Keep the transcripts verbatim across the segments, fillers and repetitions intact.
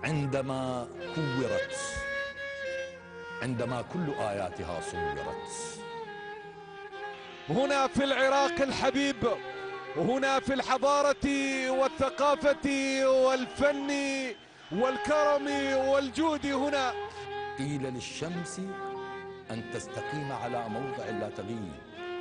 عندما كورت، عندما كل آياتها صورت. هنا في العراق الحبيب، وهنا في الحضارة والثقافة والفن والكرم والجود. هنا قيل للشمس أن تستقيم على موضع لا تغيب،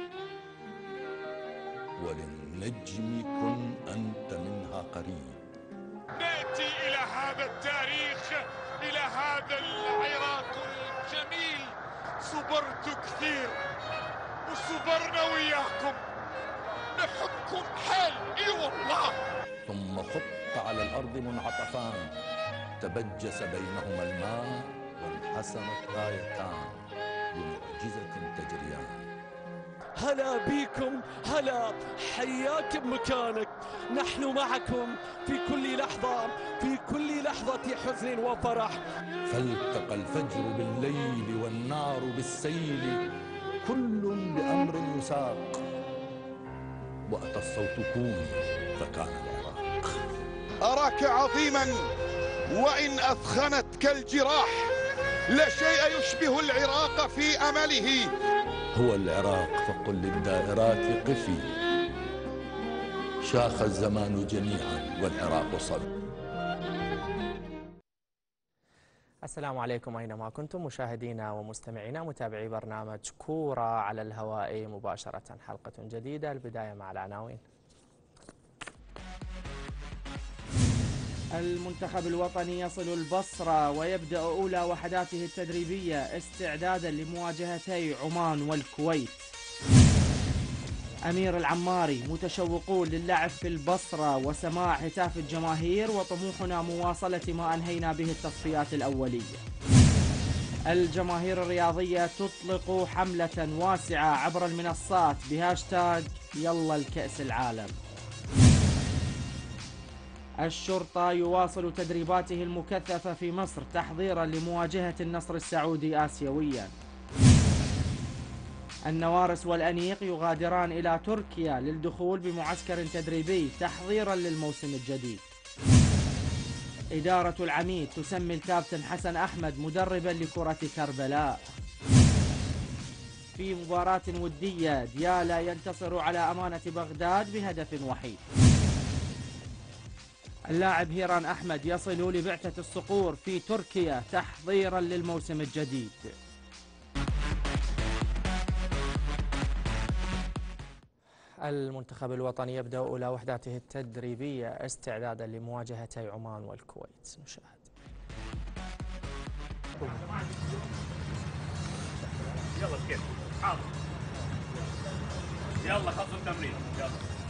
وللنجم كن أنت منها قريب. نأتي إلى هذا التاريخ، إلى هذا العراق الجميل. صبرت كثير وصبرنا وياكم، نحبكم حيل اي والله. ثم خط على الأرض منعطفان، تبجس بينهما الماء وانحسمت غايتان بمعجزة تجريان. هلا بيكم، هلا، حياك بمكانك. نحن معكم في كل لحظة، في كل لحظة حزن وفرح. فالتقى الفجر بالليل والنار بالسيل، كل بأمر يساق، وأتى الصوت كون فكان العراق. أراك عظيما وإن أثخنتك الجراح، لا شيء يشبه العراق في أمله. هو العراق فقل للدائرات قفي، شاخ الزمان جميعا والعراق صب. السلام عليكم أينما كنتم مشاهدينا ومستمعينا متابعي برنامج كورة على الهواء مباشرة. حلقة جديدة، البداية مع العناوين. المنتخب الوطني يصل البصرة ويبدأ أولى وحداته التدريبية استعدادا لمواجهتي عمان والكويت. أمير العماري: متشوقون للعب في البصرة وسماع هتاف الجماهير، وطموحنا مواصلة ما أنهينا به التصفيات الأولية. الجماهير الرياضية تطلق حملة واسعة عبر المنصات بهاشتاج يلا الكأس العالم. الشرطة يواصل تدريباته المكثفة في مصر تحضيرا لمواجهة النصر السعودي آسيويا. النوارس والأنيق يغادران إلى تركيا للدخول بمعسكر تدريبي تحضيرا للموسم الجديد. إدارة العميد تسمي الكابتن حسن أحمد مدربا لكرة كربلاء. في مباراة ودية ديالا ينتصر على أمانة بغداد بهدف وحيد. اللاعب هيران أحمد يصل لبعثة الصقور في تركيا تحضيرا للموسم الجديد. المنتخب الوطني يبدأ أولى وحداته التدريبية استعدادا لمواجهتي عمان والكويت. نشاهد. يلا كيف حاضر، يلا خلصوا التمرين يلا.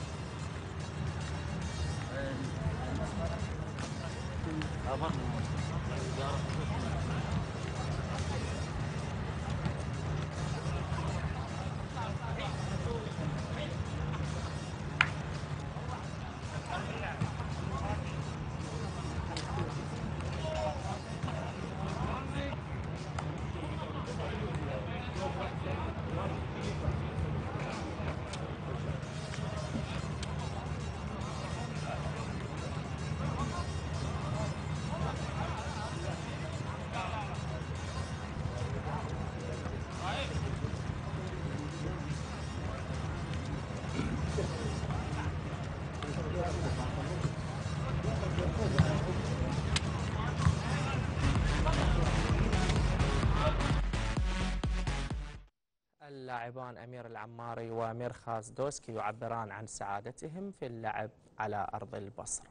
اللاعبان أمير العماري وميرخاز دوسكي يعبران عن سعادتهم في اللعب على أرض البصرة.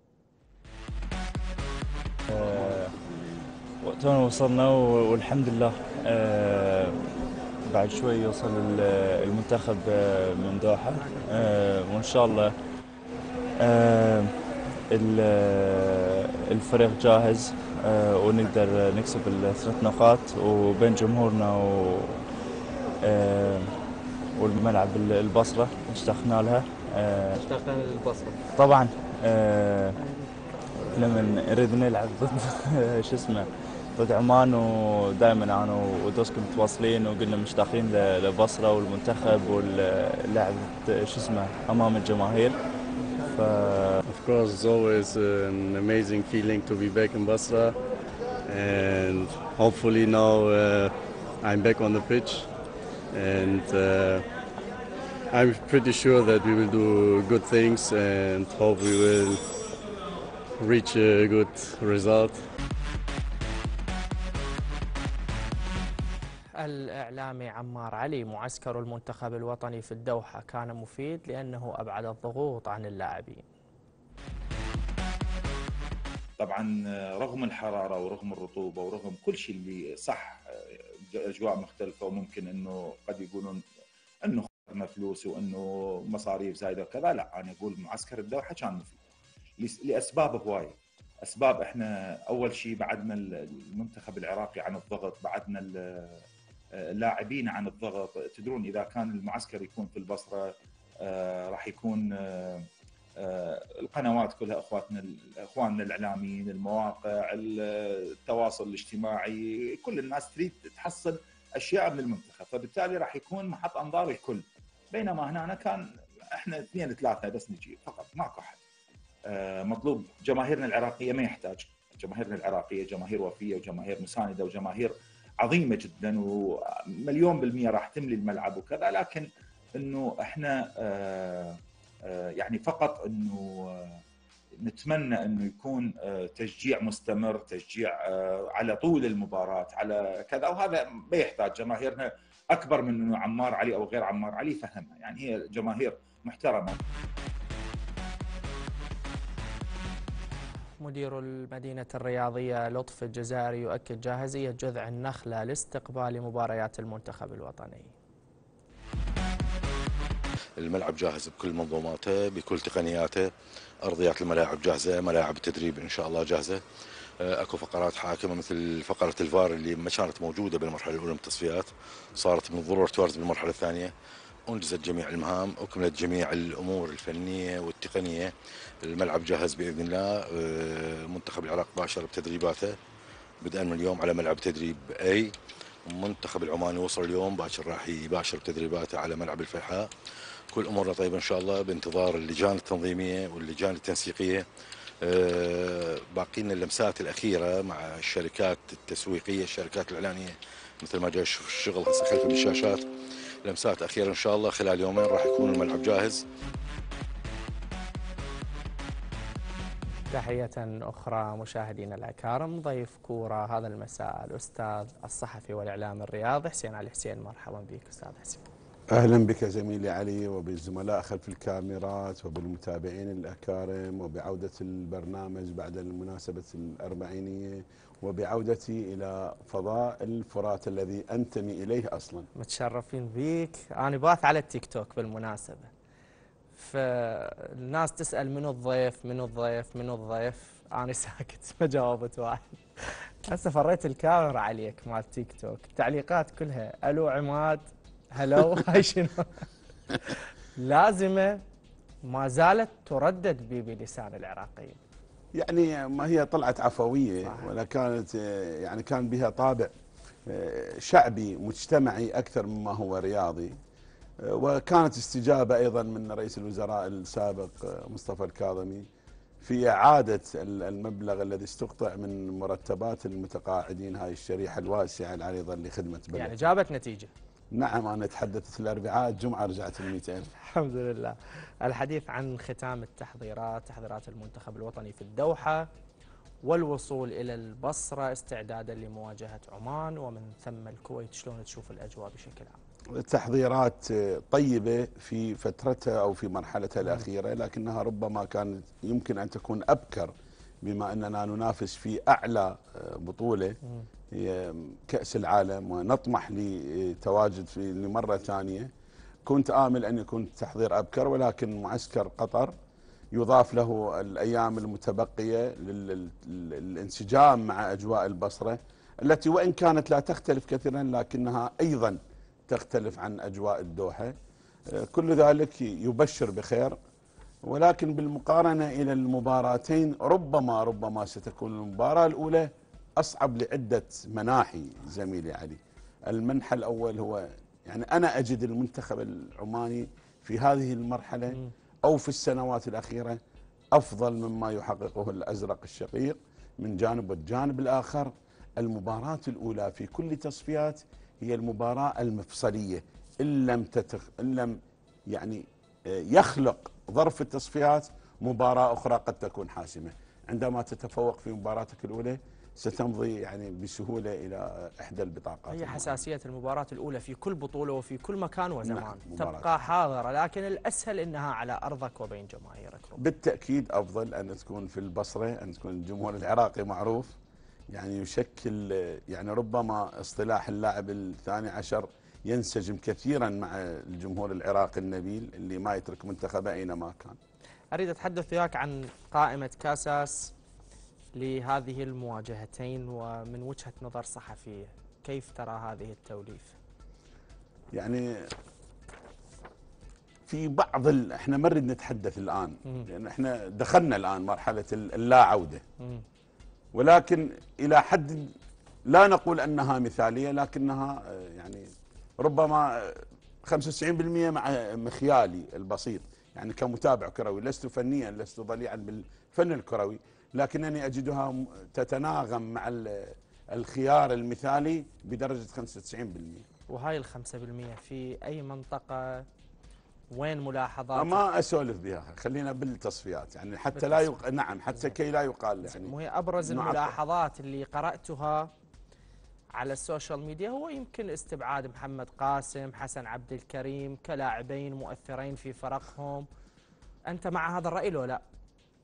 أه وقتنا وصلنا والحمد لله. أه بعد شوي يوصل المنتخب من دوحة، أه وإن شاء الله أه الفريق جاهز، أه ونقدر نكسب الثلاث نقاط وبين جمهورنا و أه والملعب البصرة اشتقنا لها. أه اشتقنا للبصرة طبعا. أه لما نريد نلعب ضد شو اسمه ضد عمان، ودائما انا ودوسكي متواصلين وقلنا مشتاقين للبصرة والمنتخب واللعب شو اسمه امام الجماهير. ف... Of course, it's always an amazing feeling to be back in Basra, and hopefully now uh, I'm back on the pitch, and uh, I'm pretty sure that we will do good things and hope we will reach a good result. الإعلامي عمار علي: معسكر المنتخب الوطني في الدوحة كان مفيد لأنه أبعد الضغوط عن اللاعبين. طبعا رغم الحرارة ورغم الرطوبة ورغم كل شيء اللي صح أجواء مختلفة، وممكن أنه قد يقولون أنه خسرنا فلوس وأنه مصاريف زايدة وكذا، لا أنا أقول معسكر الدوحة كان مفيد لأسباب هواية. أسباب، إحنا أول شيء بعدنا المنتخب العراقي عن الضغط، بعدنا اللاعبين عن الضغط. تدرون إذا كان المعسكر يكون في البصرة راح يكون القنوات كلها اخواتنا اخواننا الاعلاميين، المواقع، التواصل الاجتماعي، كل الناس تريد تحصل اشياء من المنتخب، فبالتالي راح يكون محط انظار الكل. بينما هنا كان احنا اثنين ثلاثه بس نجي فقط، ماكو احد. مطلوب جماهيرنا العراقيه ما يحتاج، جماهيرنا العراقيه جماهير وفيه وجماهير مسانده وجماهير عظيمه جدا ومليون بالميه راح تملي الملعب وكذا، لكن انه احنا آه يعني فقط انه نتمنى انه يكون تشجيع مستمر، تشجيع على طول المباراه على كذا، وهذا ما يحتاج. جماهيرنا اكبر من انه عمار علي او غير عمار علي، فهمها يعني هي جماهير محترمه. مدير المدينة الرياضية لطف الجزائري يؤكد جاهزية جذع النخلة لاستقبال مباريات المنتخب الوطني. الملعب جاهز بكل منظوماته بكل تقنياته، ارضيات الملاعب جاهزه، ملاعب التدريب ان شاء الله جاهزه. اكو فقرات حاكمه مثل فقره الفار اللي ما كانت موجوده بالمرحله الاولى من التصفيات، صارت من الضروره توارد بالمرحله الثانيه. انجزت جميع المهام، اكملت جميع الامور الفنيه والتقنيه. الملعب جاهز باذن الله. منتخب العراق باشر بتدريباته بدءا من اليوم على ملعب تدريب اي. المنتخب العماني وصل اليوم باكر راح يباشر تدريباته على ملعب الفيحاء. كل امورنا طيبه ان شاء الله، بانتظار اللجان التنظيميه واللجان التنسيقيه. أه باقي لنا اللمسات الاخيره مع الشركات التسويقيه، الشركات الاعلانيه، مثل ما جاي الشغل هسه خلف الشاشات. لمسات اخيره ان شاء الله خلال يومين راح يكون الملعب جاهز. تحية أخرى مشاهدينا الأكارم، ضيف كورة هذا المساء الأستاذ الصحفي والإعلام الرياضي حسين علي حسين. مرحبا بك أستاذ حسين. أهلا بك زميلي علي وبالزملاء خلف الكاميرات وبالمتابعين الأكارم، وبعودة البرنامج بعد المناسبة الأربعينية، وبعودتي إلى فضاء الفرات الذي أنتمي إليه أصلا. متشرفين بيك. أنا باث على التيك توك بالمناسبة، فالناس تسأل منو الضيف منو الضيف منو الضيف، أنا ساكت ما جاوبت واحد. هسه فريت الكاميرا عليك مال تيك توك، التعليقات كلها ألو عماد، هلو هاي شنو. لازمة ما زالت تردد بلسان العراقيين. يعني ما هي طلعت عفوية صحيح. ولا كانت يعني كان بها طابع شعبي مجتمعي أكثر مما هو رياضي. وكانت استجابة أيضا من رئيس الوزراء السابق مصطفى الكاظمي في إعادة المبلغ الذي استقطع من مرتبات المتقاعدين، هاي الشريحة الواسعة العريضة لخدمة بلد. يعني جابت نتيجة. نعم، أنا تحدثت الأربعاء، الجمعة رجعت المئتين. الحمد لله. الحديث عن ختام التحضيرات، تحضيرات المنتخب الوطني في الدوحة والوصول إلى البصرة استعدادا لمواجهة عمان ومن ثم الكويت، شلون تشوف الأجواء بشكل عام؟ التحضيرات طيبة في فترتها أو في مرحلتها الأخيرة، لكنها ربما كانت يمكن أن تكون أبكر بما أننا ننافس في أعلى بطولة هي كأس العالم، ونطمح لتواجد في لمرة ثانية. كنت آمل أن يكون التحضير أبكر، ولكن معسكر قطر يضاف له الأيام المتبقية للانسجام مع أجواء البصرة التي وإن كانت لا تختلف كثيرا لكنها أيضا تختلف عن أجواء الدوحة. كل ذلك يبشر بخير، ولكن بالمقارنة إلى المباراتين ربما ربما ستكون المباراة الأولى أصعب لعدة مناحي زميلي علي. المنحى الأول هو يعني أنا أجد المنتخب العماني في هذه المرحلة أو في السنوات الأخيرة أفضل مما يحققه الأزرق الشقيق من جانب، والجانب الآخر المباراة الأولى في كل تصفيات هي المباراة المفصلية، إن لم تتخ... إن لم يعني يخلق ظرف التصفيات مباراة أخرى قد تكون حاسمة. عندما تتفوق في مباراتك الأولى ستمضي يعني بسهولة إلى إحدى البطاقات. هي حساسية المباراة الأولى في كل بطولة وفي كل مكان وزمان. نعم، تبقى حاضرة، لكن الأسهل أنها على أرضك وبين جماهيرك. بالتأكيد أفضل أن تكون في البصرة، أن تكون الجمهور العراقي معروف، يعني يشكل يعني ربما اصطلاح اللاعب الثاني عشر ينسجم كثيرا مع الجمهور العراقي النبيل اللي ما يترك منتخبه أينما كان. أريد أتحدث وياك عن قائمة كاساس لهذه المواجهتين، ومن وجهة نظر صحفية كيف ترى هذه التوليفة؟ يعني في بعض ال... احنا ما نريد نتحدث الآن مم. لأن احنا دخلنا الآن مرحلة اللا عودة، مم. ولكن إلى حد لا نقول أنها مثالية، لكنها يعني ربما خمسة وتسعين بالمئة مع مخيالي البسيط، يعني كمتابع كروي لست فنيا، لست ضليعا بالفن الكروي، لكنني أجدها تتناغم مع الخيار المثالي بدرجة خمسة وتسعين بالمئة. وهاي الخمسة بالمئة في أي منطقة؟ وين ملاحظات؟ ما أسولف بها، خلينا بالتصفيات يعني حتى بالتصفيات. لا يق... نعم حتى كي لا يقال يعني. مو هي أبرز الملاحظات اللي قرأتها على السوشيال ميديا هو يمكن استبعاد محمد قاسم، حسن عبد الكريم كلاعبين مؤثرين في فرقهم. أنت مع هذا الرأي لو لا؟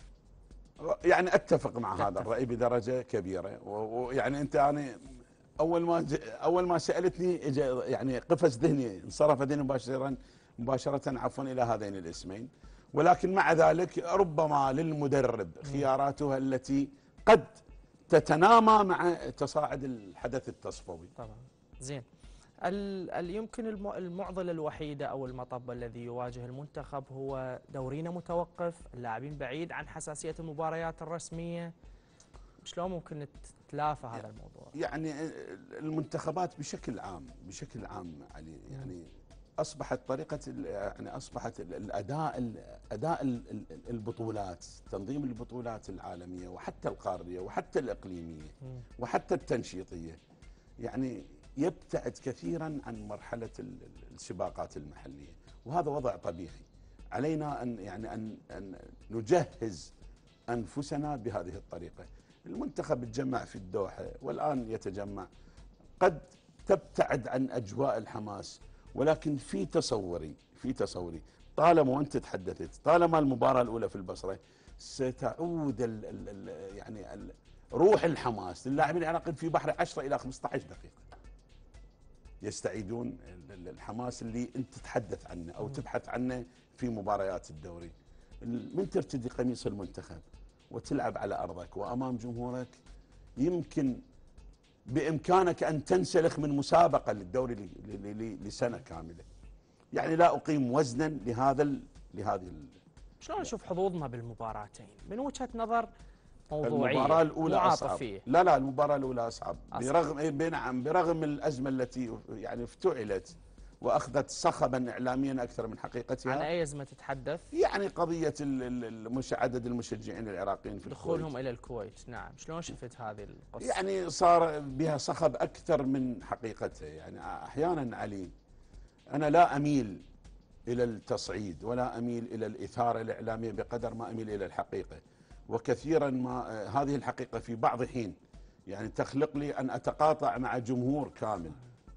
يعني أتفق مع أتفق. هذا الرأي بدرجة كبيرة، ويعني أنت يعني أول ما ج... أول ما سألتني يعني قفز ذهني، انصرف ذهني مباشرة مباشرة عفوا إلى هذين الاسمين، ولكن مع ذلك ربما للمدرب خياراته التي قد تتنامى مع تصاعد الحدث التصفوي. طبعا. زين، ال يمكن المعضلة الوحيدة أو المطب الذي يواجه المنتخب هو دورينا متوقف، اللاعبين بعيد عن حساسية المباريات الرسمية. شلون ممكن تتلافى هذا الموضوع؟ يعني المنتخبات بشكل عام بشكل عام علي يعني اصبحت طريقه يعني اصبحت الاداء اداء البطولات، تنظيم البطولات العالميه وحتى القاريه وحتى الاقليميه وحتى التنشيطيه يعني يبتعد كثيرا عن مرحله السباقات المحليه، وهذا وضع طبيعي. علينا ان يعني ان ان نجهز انفسنا بهذه الطريقه. المنتخب تجمع في الدوحه والان يتجمع، قد تبتعد عن اجواء الحماس، ولكن في تصوري في تصوري طالما وانت تحدثت طالما المباراه الاولى في البصره ستعود ال ال يعني ال روح الحماس للاعبين العراقيين في بحر عشرة الى خمسة عشر دقيقه، يستعيدون الحماس اللي انت تتحدث عنه او تبحث عنه في مباريات الدوري. من ترتدي قميص المنتخب وتلعب على ارضك وامام جمهورك يمكن بإمكانك أن تنسلخ من مسابقة للدوري لسنة كاملة. يعني لا أقيم وزنا لهذا ال لهذه ال شلون نشوف حظوظنا بالمباراتين من وجهة نظر موضوعية؟ المباراة الأولى أصعب. لا لا المباراة الأولى أصعب, أصعب. برغم نعم برغم الأزمة التي يعني افتعلت وأخذت صخبا إعلاميا أكثر من حقيقتها. عن أي أزمة تتحدث؟ يعني قضية المش... عدد المشجعين العراقيين في دخولهم الكويت. إلى الكويت. نعم، شلون شفت هذه القصة؟ يعني صار بها صخب أكثر من حقيقتها. يعني أحيانا علي أنا لا أميل إلى التصعيد ولا أميل إلى الإثارة الإعلامية بقدر ما أميل إلى الحقيقة، وكثيرا ما هذه الحقيقة في بعض حين يعني تخلق لي أن أتقاطع مع جمهور كامل.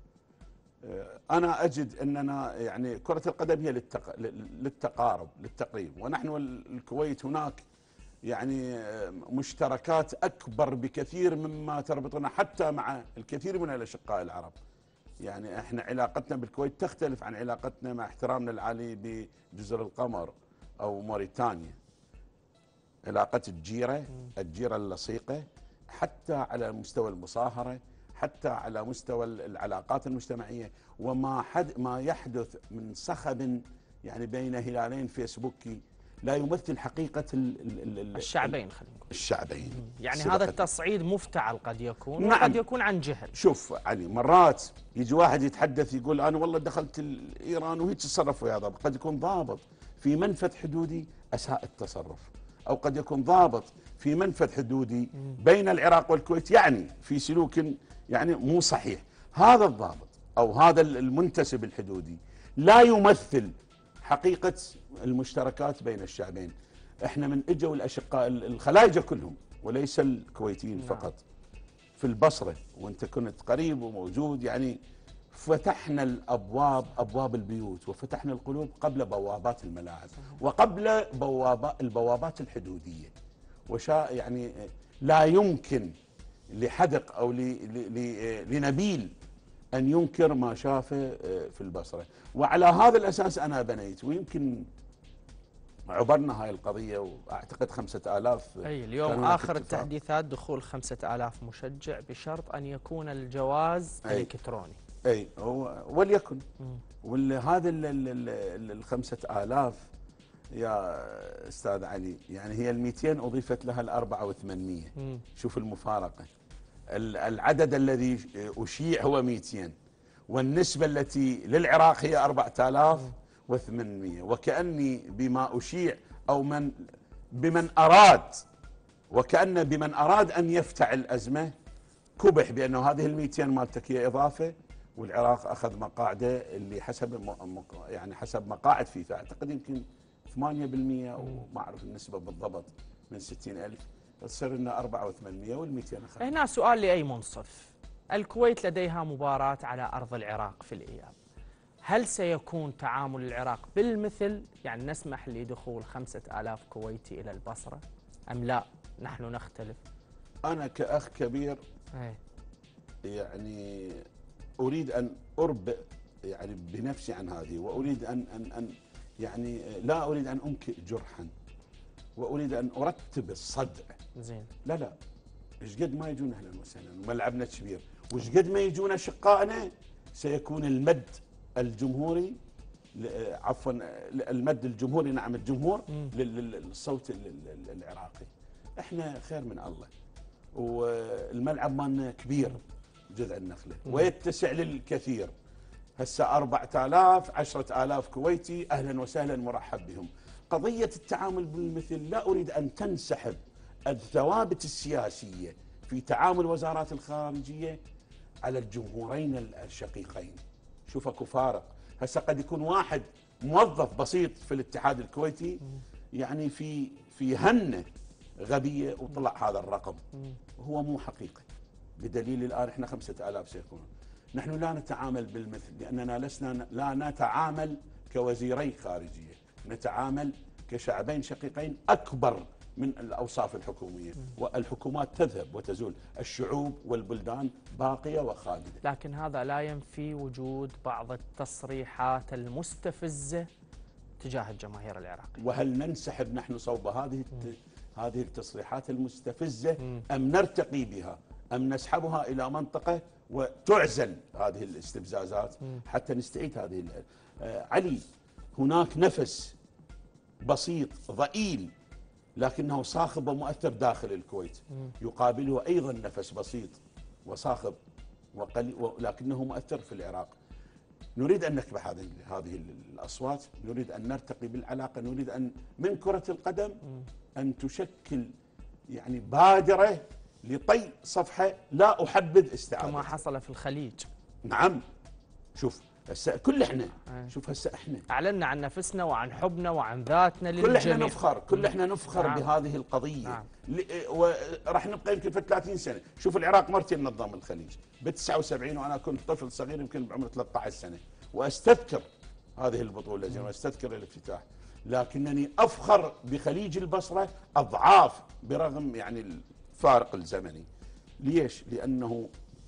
أنا أجد أننا يعني كرة القدم هي للتق... للتقارب للتقريب، ونحن الكويت هناك يعني مشتركات أكبر بكثير مما تربطنا حتى مع الكثير من الأشقاء العرب. يعني احنا علاقتنا بالكويت تختلف عن علاقتنا مع احترامنا العالي بجزر القمر أو موريتانيا. علاقة الجيرة الجيرة اللصيقة حتى على مستوى المصاهرة، حتى على مستوى العلاقات المجتمعية، وما حد ما يحدث من صخب يعني بين هلالين فيسبوكي لا يمثل حقيقة ال ال ال الشعبين. خلينا نقول الشعبين. يعني هذا التصعيد مفتعل قد يكون، نعم. وقد يكون عن جهل. شوف علي، مرات يجي واحد يتحدث يقول أنا والله دخلت إيران وهيك تصرف ويا ضابط، قد يكون ضابط في منفذ حدودي أساء التصرف، أو قد يكون ضابط في منفذ حدودي بين العراق والكويت يعني في سلوك يعني مو صحيح. هذا الضابط أو هذا المنتسب الحدودي لا يمثل حقيقة المشتركات بين الشعبين. احنا من اجوا الاشقاء الخلايجه كلهم وليس الكويتيين نعم. فقط في البصره، وانت كنت قريب وموجود، يعني فتحنا الابواب، ابواب البيوت، وفتحنا القلوب قبل بوابات الملاعب وقبل بوابات البوابات الحدوديه. وشا يعني لا يمكن لحدق او لنبيل ان ينكر ما شافه في البصره، وعلى هذا الاساس انا بنيت. ويمكن عبرنا هاي القضية وأعتقد خمسة آلاف. أي اليوم آخر التحديثات دخول خمسة آلاف مشجع بشرط أن يكون الجواز أي. إلكتروني. أي وليكن وهذا الخمسة آلاف يا أستاذ علي، يعني هي المئتين أضيفت لها الأربعة وثمانمية. شوف المفارقة، العدد الذي أشيع هو مئتين، والنسبة التي للعراق هي أربعة آلاف وثمانمية، وكأني بما أشيع أو من بمن أراد وكأن بمن أراد أن يفتعل أزمة كبح بأنه هذه المئتين مالتك هي إضافة، والعراق أخذ مقاعده اللي حسب يعني حسب مقاعد فيفا أعتقد يمكن ثمانية بالمئة أو ما أعرف النسبة بالضبط من ستين ألف، تصير لنا أربعة وثمانمية والمئتين أخذ. هنا سؤال لأي منصف. الكويت لديها مباراة على أرض العراق في الإياب، هل سيكون تعامل العراق بالمثل؟ يعني نسمح لدخول خمسة آلاف كويتي إلى البصرة أم لا نحن نختلف؟ أنا كأخ كبير أي. يعني أريد أن أربئ يعني بنفسي عن هذه، وأريد أن أن أن يعني لا أريد أن أنكئ جرحا، وأريد أن أرتب الصدع. زين. لا لا إيش قد ما يجون أهلا وسهلا وملعبنا كبير، وإيش قد ما يجون أشقائنا سيكون المد الجمهوري عفوا المد الجمهوري نعم الجمهور للصوت العراقي. احنا خير من الله، والملعب مالنا كبير جذع النخله ويتسع للكثير. هسه أربعة آلاف عشرة آلاف كويتي اهلا وسهلا مرحب بهم. قضيه التعامل بالمثل لا اريد ان تنسحب الثوابت السياسيه في تعامل وزارات الخارجيه على الجمهورين الشقيقين. شوف اكو فارق. هسه قد يكون واحد موظف بسيط في الاتحاد الكويتي يعني في في هنه غبيه وطلع هذا الرقم، هو مو حقيقي، بدليل الان احنا خمسة آلاف سيكونون. نحن لا نتعامل بالمثل لاننا لسنا لا نتعامل كوزيري خارجيه، نتعامل كشعبين شقيقين اكبر من الاوصاف الحكوميه، والحكومات تذهب وتزول، الشعوب والبلدان باقيه وخالده. لكن هذا لا ينفي وجود بعض التصريحات المستفزه تجاه الجماهير العراقيه. وهل ننسحب نحن صوب هذه هذه التصريحات المستفزه ام نرتقي بها ام نسحبها الى منطقه وتعزل هذه الاستفزازات حتى نستعيد هذه؟ آه علي، هناك نفس بسيط ضئيل لكنه صاخب ومؤثر داخل الكويت، يقابله أيضا نفس بسيط وصاخب وقليل ولكنه مؤثر في العراق. نريد أن نكبح هذه هذه الأصوات، نريد أن نرتقي بالعلاقة، نريد أن من كرة القدم أن تشكل يعني بادرة لطي صفحة لا أحبذ استعادتها كما حصل في الخليج. نعم. شوف هسه كل احنا شوف هسه احنا اعلنا عن نفسنا وعن حبنا وعن ذاتنا للجميع. كل احنا نفخر كل احنا نفخر نعم. بهذه القضيه. نعم. وراح نبقى يمكن في ثلاثين سنه. شوف العراق مرتين نظم الخليج ب تسعة وسبعين وانا كنت طفل صغير يمكن بعمر ثلاثة عشر سنه، واستذكر هذه البطوله زين واستذكر الافتتاح، لكنني افخر بخليج البصره اضعاف برغم يعني الفارق الزمني. ليش؟ لانه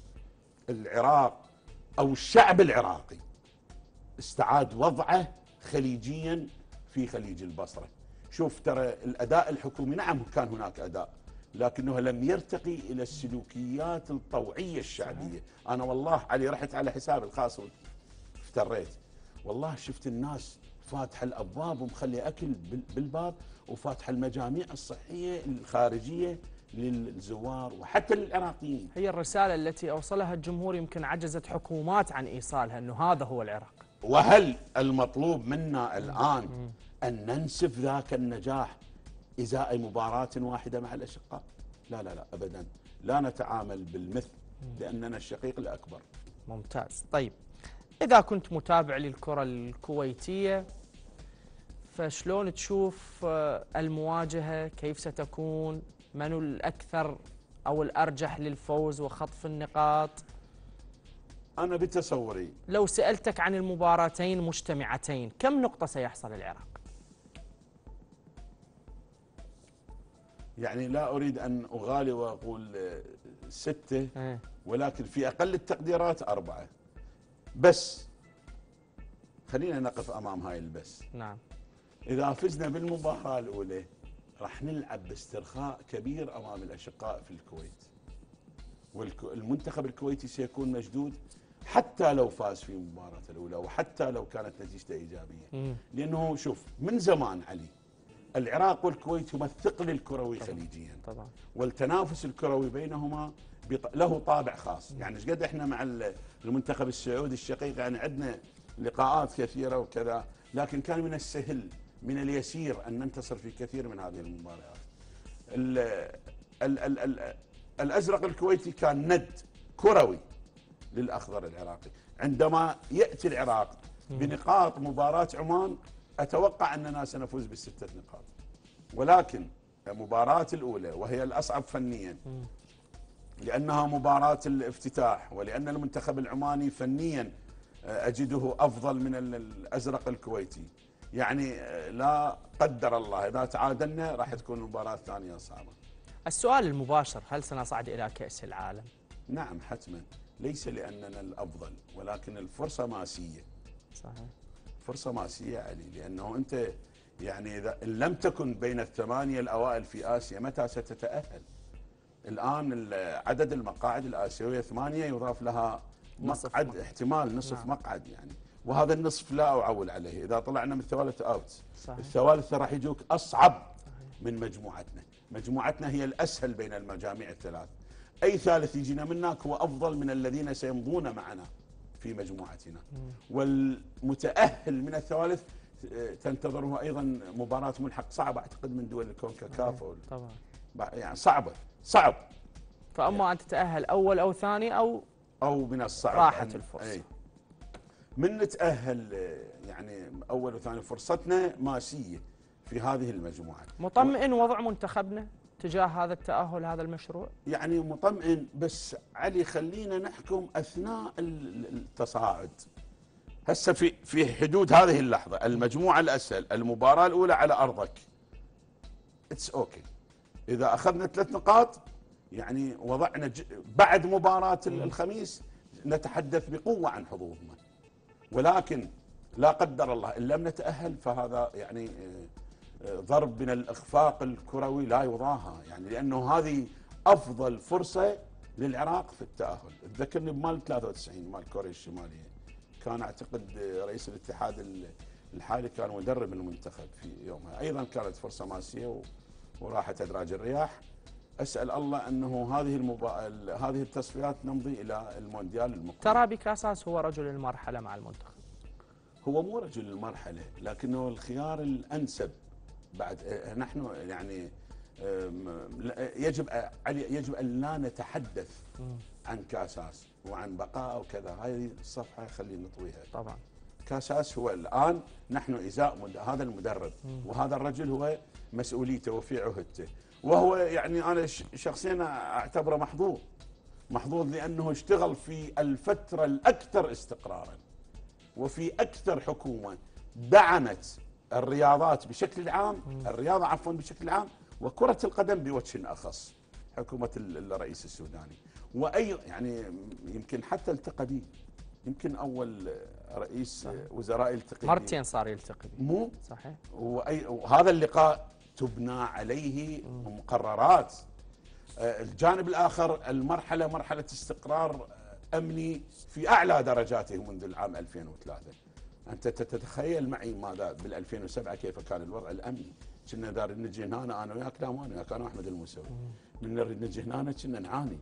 العراق او الشعب العراقي استعاد وضعه خليجيا في خليج البصره. شوف ترى الاداء الحكومي نعم كان هناك اداء لكنه لم يرتقي الى السلوكيات الطوعيه الشعبيه. انا والله علي رحت على حسابي الخاص افتريت، والله شفت الناس فاتحه الابواب ومخلي اكل بالباب وفاتحه المجاميع الصحيه الخارجيه للزوار وحتى للعراقيين. هي الرساله التي اوصلها الجمهور يمكن عجزت حكومات عن ايصالها، انه هذا هو العراق. وهل المطلوب منا الان أن ننسف ذاك النجاح إزاء مباراة واحدة مع الأشقاء؟ لا لا لا أبدا، لا نتعامل بالمثل لأننا الشقيق الأكبر. ممتاز. طيب إذا كنت متابع للكرة الكويتية، فشلون تشوف المواجهة؟ كيف ستكون؟ من الأكثر أو الأرجح للفوز وخطف النقاط؟ أنا بتصوري لو سألتك عن المباراتين مجتمعتين، كم نقطة سيحصل العراق؟ يعني لا أريد أن أغالي وأقول ستة، ولكن في أقل التقديرات أربعة بس. خلينا نقف أمام هاي البس. نعم. إذا فزنا بالمباراة الأولى راح نلعب باسترخاء كبير أمام الأشقاء في الكويت، والمنتخب الكويتي سيكون مشدود حتى لو فاز في المباراة الأولى وحتى لو كانت نتيجته إيجابية. لأنه شوف، من زمان علي العراق والكويت هما الثقل الكروي خليجيا طبعا، والتنافس الكروي بينهما له طابع خاص. يعني ايش قد احنا مع المنتخب السعودي الشقيق يعني عندنا لقاءات كثيرة وكذا، لكن كان من السهل من اليسير أن ننتصر في كثير من هذه المباريات. ال ال ال ال الأزرق الكويتي كان ند كروي للأخضر العراقي. عندما يأتي العراق بنقاط مباراة عمان أتوقع أننا سنفوز بالستة نقاط، ولكن المباراة الأولى وهي الأصعب فنيا لأنها مباراة الافتتاح، ولأن المنتخب العماني فنيا أجده أفضل من الأزرق الكويتي، يعني لا قدر الله إذا تعادلنا راح تكون المباراة الثانية صعبة. السؤال المباشر، هل سنصعد إلى كأس العالم؟ نعم حتما، ليس لأننا الأفضل ولكن الفرصة ماسية. صحيح، فرصة ماسية علي، لأنه أنت يعني إذا لم تكن بين الثمانية الأوائل في آسيا متى ستتأهل؟ الآن عدد المقاعد الآسيوية ثمانية يضاف لها مقعد، نصف احتمال نصف نعم. مقعد يعني، وهذا النصف لا أعول عليه. إذا طلعنا من الثوالث أوت، الثوالث راح يجوك أصعب صحيح. من مجموعتنا، مجموعتنا هي الأسهل بين المجاميع الثلاث، أي ثالث يجينا منك هو أفضل من الذين سيمضون معنا في مجموعتنا. والمتأهل من الثوالث تنتظره أيضا مباراة ملحق صعبة أعتقد من دول الكونكاكاف طبعا، يعني صعبة صعب. فأما يعني أن تتأهل أول أو ثاني أو أو من الصعب راحت الفرصة. أي. من نتأهل يعني أول وثاني فرصتنا ماسية في هذه المجموعة. مطمئن وضع منتخبنا تجاه هذا التأهل هذا المشروع؟ يعني مطمئن، بس علي خلينا نحكم أثناء التصاعد. هسه في في حدود هذه اللحظة المجموعة الأسهل، المباراة الأولى على أرضك اتس اوكي. إذا أخذنا ثلاث نقاط يعني وضعنا ج... بعد مباراة الخميس نتحدث بقوة عن حظوظنا، ولكن لا قدر الله إن لم نتأهل فهذا يعني ضرب من الإخفاق الكروي لا يضاهى، يعني لأنه هذه أفضل فرصة للعراق في التأهل. تذكرني بمال ثلاثة وتسعين مال كوريا الشمالية، كان أعتقد رئيس الاتحاد الحالي كان مدرب المنتخب في يومها، أيضا كانت فرصة ماسية وراحت أدراج الرياح. أسأل الله أنه هذه المبا... هذه التصفيات نمضي إلى المونديال المقبل. ترى بكاساس هو رجل المرحلة مع المنتخب؟ هو مو رجل المرحلة لكنه الخيار الأنسب. بعد نحن يعني يجب يجب أن لا نتحدث عن كاساس وعن بقاء وكذا، هذه الصفحة خلينا نطويها. طبعا كاساس هو الآن نحن إزاء مد... هذا المدرب، وهذا الرجل هو مسؤوليته وفي عهدته، وهو يعني أنا شخصيا أعتبره محظوظ محظوظ لأنه اشتغل في الفترة الأكثر استقرارا وفي أكثر حكومة دعمت الرياضات بشكل عام، الرياضة عفوا بشكل عام، وكرة القدم بوجه أخص، حكومة الرئيس السوداني. وأي يعني يمكن حتى التقى بي، يمكن أول رئيس وزراء يلتقي مرتين صار يلتقي بي. مو صحيح. وأي وهذا اللقاء تبنى عليه مقررات. الجانب الآخر المرحلة مرحلة استقرار أمني في أعلى درجاته منذ العام ألفين وثلاثة. أنت تتخيل معي ماذا بال ألفين وسبعة كيف كان الوضع الأمني؟ كنا دار نجي هنا أنا وياك، لا مو أنا وياك، أنا وأحمد الموسوي، من نريد نجي هنا كنا نعاني.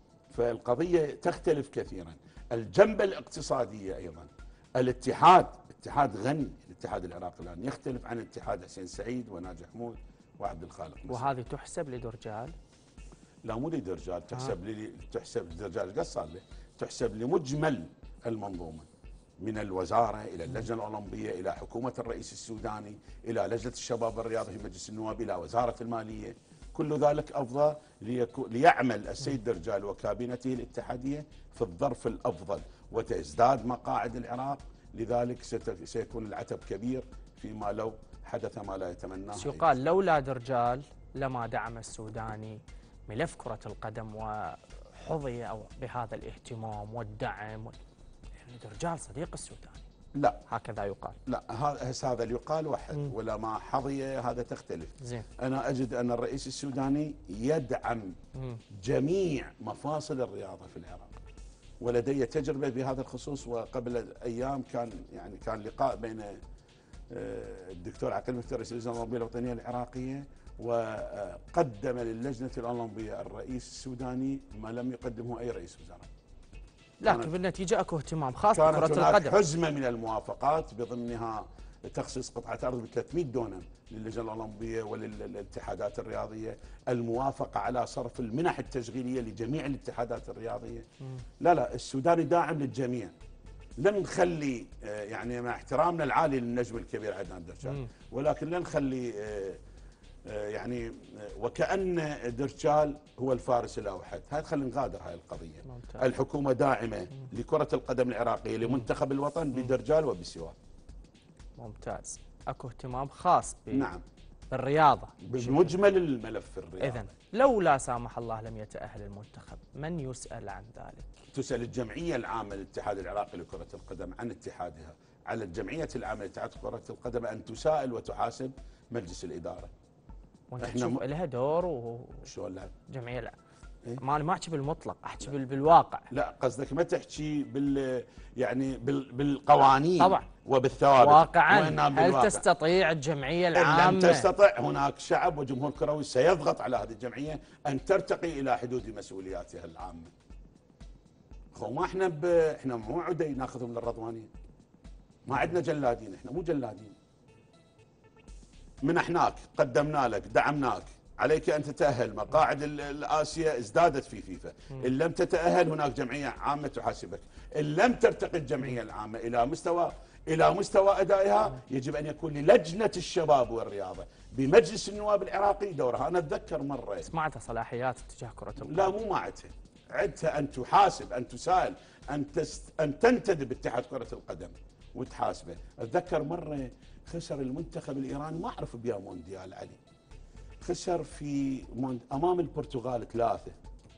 فالقضية تختلف كثيرا. الجنبة الاقتصادية أيضا، الاتحاد اتحاد غني الاتحاد العراقي الان، يختلف عن اتحاد حسين سعيد وناجي حمود وعبد الخالق مسلم. وهذه تحسب لدرجال؟ لا مو لدرجال، تحسب آه. لي تحسب لدرجال قد صار له، تحسب لمجمل المنظومه من الوزاره الى اللجنه الاولمبيه الى حكومه الرئيس السوداني الى لجنه الشباب الرياضي في مجلس النواب الى وزاره الماليه، كل ذلك افضى ليعمل السيد درجال وكابينته الاتحاديه في الظرف الافضل وتزداد مقاعد العراق، لذلك سيكون العتب كبير فيما لو حدث ما لا يتمناه. يقال لولا درجال لما دعم السوداني ملف كرة القدم وحظي أو بهذا الاهتمام والدعم، يعني درجال صديق السوداني. لا هكذا يقال. لا هذا اللي يقال واحد، م. ولا ما حظي هذا تختلف. زين. أنا أجد أن الرئيس السوداني يدعم م. جميع مفاصل الرياضة في العراق، ولدي تجربة بهذا الخصوص. وقبل أيام كان يعني كان لقاء بين الدكتور عقيل مفتي رئيس اللجنة الأولمبية الوطنية العراقية، وقدم للجنة الأولمبية الرئيس السوداني ما لم يقدمه أي رئيس وزراء. لكن بالنتيجة اكو اهتمام خاص بكرة القدم. كانت هناك حزمة من الموافقات بضمنها تخصيص قطعة أرض ب ثلاثمئة دونم للجنة الأولمبية وللاتحادات الرياضية، الموافقة على صرف المنح التشغيلية لجميع الاتحادات الرياضية. م. لا لا السوداني داعم للجميع، لن نخلي يعني مع احترامنا العالي للنجم الكبير عدنان درجال، ولكن لن نخلي يعني وكأن درجال هو الفارس الأوحد، هاي خلينا نغادر هاي القضية. ممتاز. الحكومة داعمة م. لكرة القدم العراقية لمنتخب الوطن بدرجال وبسواه. ممتاز. اكو اهتمام خاص ب... نعم بالرياضة بمجمل الملف الرياضي. إذن لو لا سامح الله لم يتأهل المنتخب من يسأل عن ذلك؟ تسأل الجمعية العامة للاتحاد العراقي لكرة القدم عن اتحادها، على الجمعية العامة لاتحاد كرة القدم أن تسائل وتحاسب مجلس الإدارة. وانت تشوف لها دور و شلون لا؟ جمعية لا إيه؟ ما انا ما احكي بالمطلق، احكي بالواقع. لا قصدك ما تحكي بال يعني بال بالقوانين طبعا وبالثوابت واقعا. هل بالواقع. تستطيع الجمعية العامة؟ إن لم تستطع هناك شعب وجمهور كروي سيضغط على هذه الجمعية أن ترتقي إلى حدود مسؤولياتها العامة. خو ما احنا ب... احنا مو عدي ناخذهم للرضوانية، ما عندنا جلادين، احنا مو جلادين. منحناك، قدمنا لك، دعمناك، عليك ان تتاهل. مقاعد الاسيا ازدادت في فيفا، ان لم تتاهل هناك جمعيه عامه تحاسبك، ان لم ترتقي الجمعيه العامه الى مستوى الى مستوى ادائها يجب ان يكون للجنه الشباب والرياضه بمجلس النواب العراقي دورها. انا اتذكر مره سمعتها صلاحيات اتجاه كره القدم. لا مو معتها، عدتها ان تحاسب، ان تسال، ان تست... ان تنتدب اتحاد كره القدم وتحاسبه. اتذكر مره خسر المنتخب الايراني، ما اعرف بيا مونديال علي، خسر في موند... امام البرتغال ثلاثه.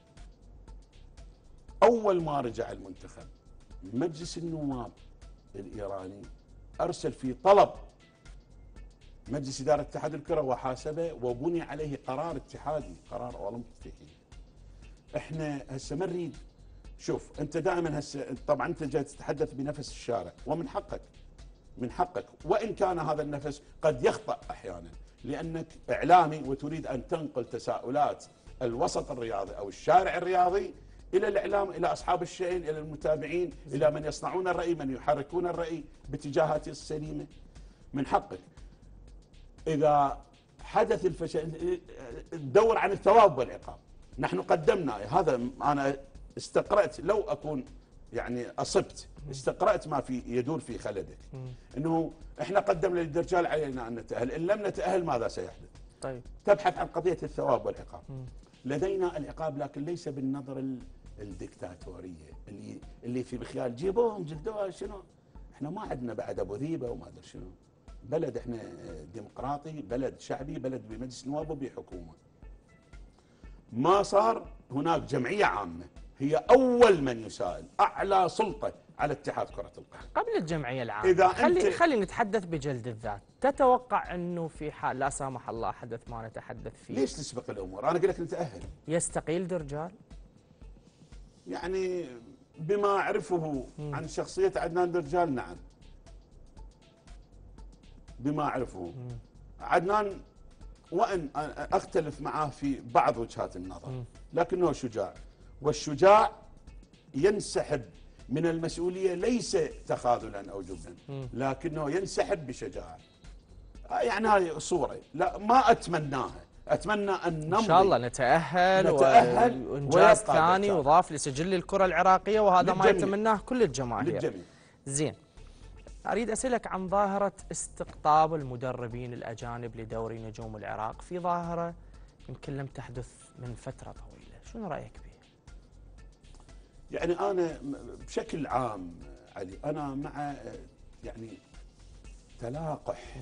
اول ما رجع المنتخب مجلس النواب الايراني ارسل في طلب مجلس اداره اتحاد الكره وحاسبه وبني عليه قرار اتحادي، قرار اولمبي. احنا هسه ما نريد. شوف انت دائما هسه طبعا انت جاي تتحدث بنفس الشارع ومن حقك، من حقك، وان كان هذا النفس قد يخطأ احيانا لانك اعلامي وتريد ان تنقل تساؤلات الوسط الرياضي او الشارع الرياضي الى الاعلام، الى اصحاب الشأن، الى المتابعين، الى من يصنعون الراي، من يحركون الراي باتجاهات السليمه. من حقك. اذا حدث الفشل تدور عن الثواب والعقاب. نحن قدمنا هذا، انا استقرأت لو اكون يعني اصبت، استقرأت ما في يدور في خلدك، انه احنا قدمنا للدرجال علينا ان نتأهل، ان لم نتأهل ماذا سيحدث؟ طيب تبحث عن قضية الثواب والعقاب. م. لدينا العقاب لكن ليس بالنظرة الدكتاتورية اللي اللي في بخيال جيبوهم جلدوها شنو؟ احنا ما عندنا بعد ابو ذيبه وما ادري شنو. بلد احنا ديمقراطي، بلد شعبي، بلد بمجلس نواب وبحكومه. ما صار هناك جمعيه عامه هي اول من يسائل، اعلى سلطه على اتحاد كره القدم. قبل الجمعيه العامه إذا خلي خلي نتحدث بجلد الذات، تتوقع انه في حال لا سامح الله حدث ما نتحدث فيه، ليش تسبق الامور؟ انا اقول لك نتاهل. يستقيل درجال؟ يعني بما اعرفه مم. عن شخصيه عدنان درجال نعم. بما اعرفه مم. عدنان وان اختلف معه في بعض وجهات النظر مم. لكنه شجاع، والشجاع ينسحب من المسؤوليه ليس تخاذلا او جبنا، لكنه ينسحب بشجاعه. يعني هذه صوره لا ما اتمناها، اتمنى ان نمضي ان شاء الله نتاهل, نتأهل وانجاز ثاني وضاف لسجل الكره العراقيه، وهذا ما للجميع. يتمناه كل الجماهير. للجميع. زين، اريد اسالك عن ظاهره استقطاب المدربين الاجانب لدوري نجوم العراق، في ظاهره يمكن لم تحدث من فتره طويله، شنو رايك بها؟ يعني انا بشكل عام علي انا مع يعني تلاقح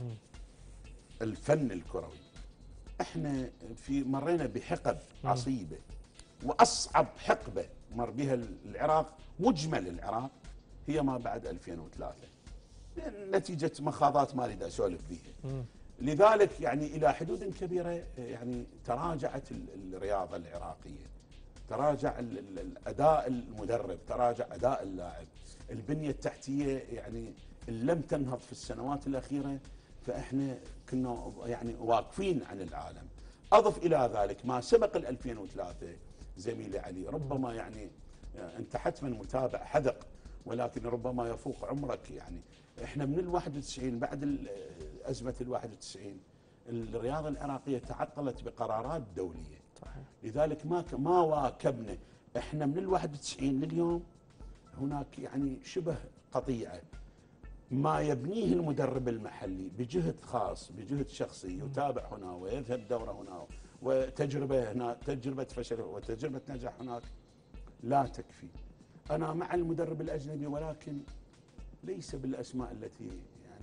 الفن الكروي. احنا في مرينا بحقب عصيبه، واصعب حقبه مر بها العراق مجمل العراق هي ما بعد ألفين وثلاثة، نتيجه مخاضات ما اريد اسولف بها. لذلك يعني الى حدود كبيره يعني تراجعت الرياضه العراقيه، تراجع الاداء المدرب، تراجع اداء اللاعب، البنيه التحتيه يعني لم تنهض في السنوات الاخيره، فاحنا كنا يعني واقفين عن العالم. اضف الى ذلك ما سبق ال ألفين وثلاثة زميلي علي، ربما يعني انت حتما متابع حذق، ولكن ربما يفوق عمرك. يعني احنا من ال واحد وتسعين بعد ازمه ال واحد وتسعين الرياضه العراقيه تعطلت بقرارات دوليه. صحيح. لذلك ما ما واكبنا. احنا من ال واحد وتسعين لليوم هناك يعني شبه قطيعه. ما يبنيه المدرب المحلي بجهد خاص، بجهد شخصي، يتابع هنا ويذهب دوره هنا وتجربه هنا، تجربه فشل وتجربه نجاح هناك، لا تكفي. انا مع المدرب الاجنبي، ولكن ليس بالاسماء التي يعني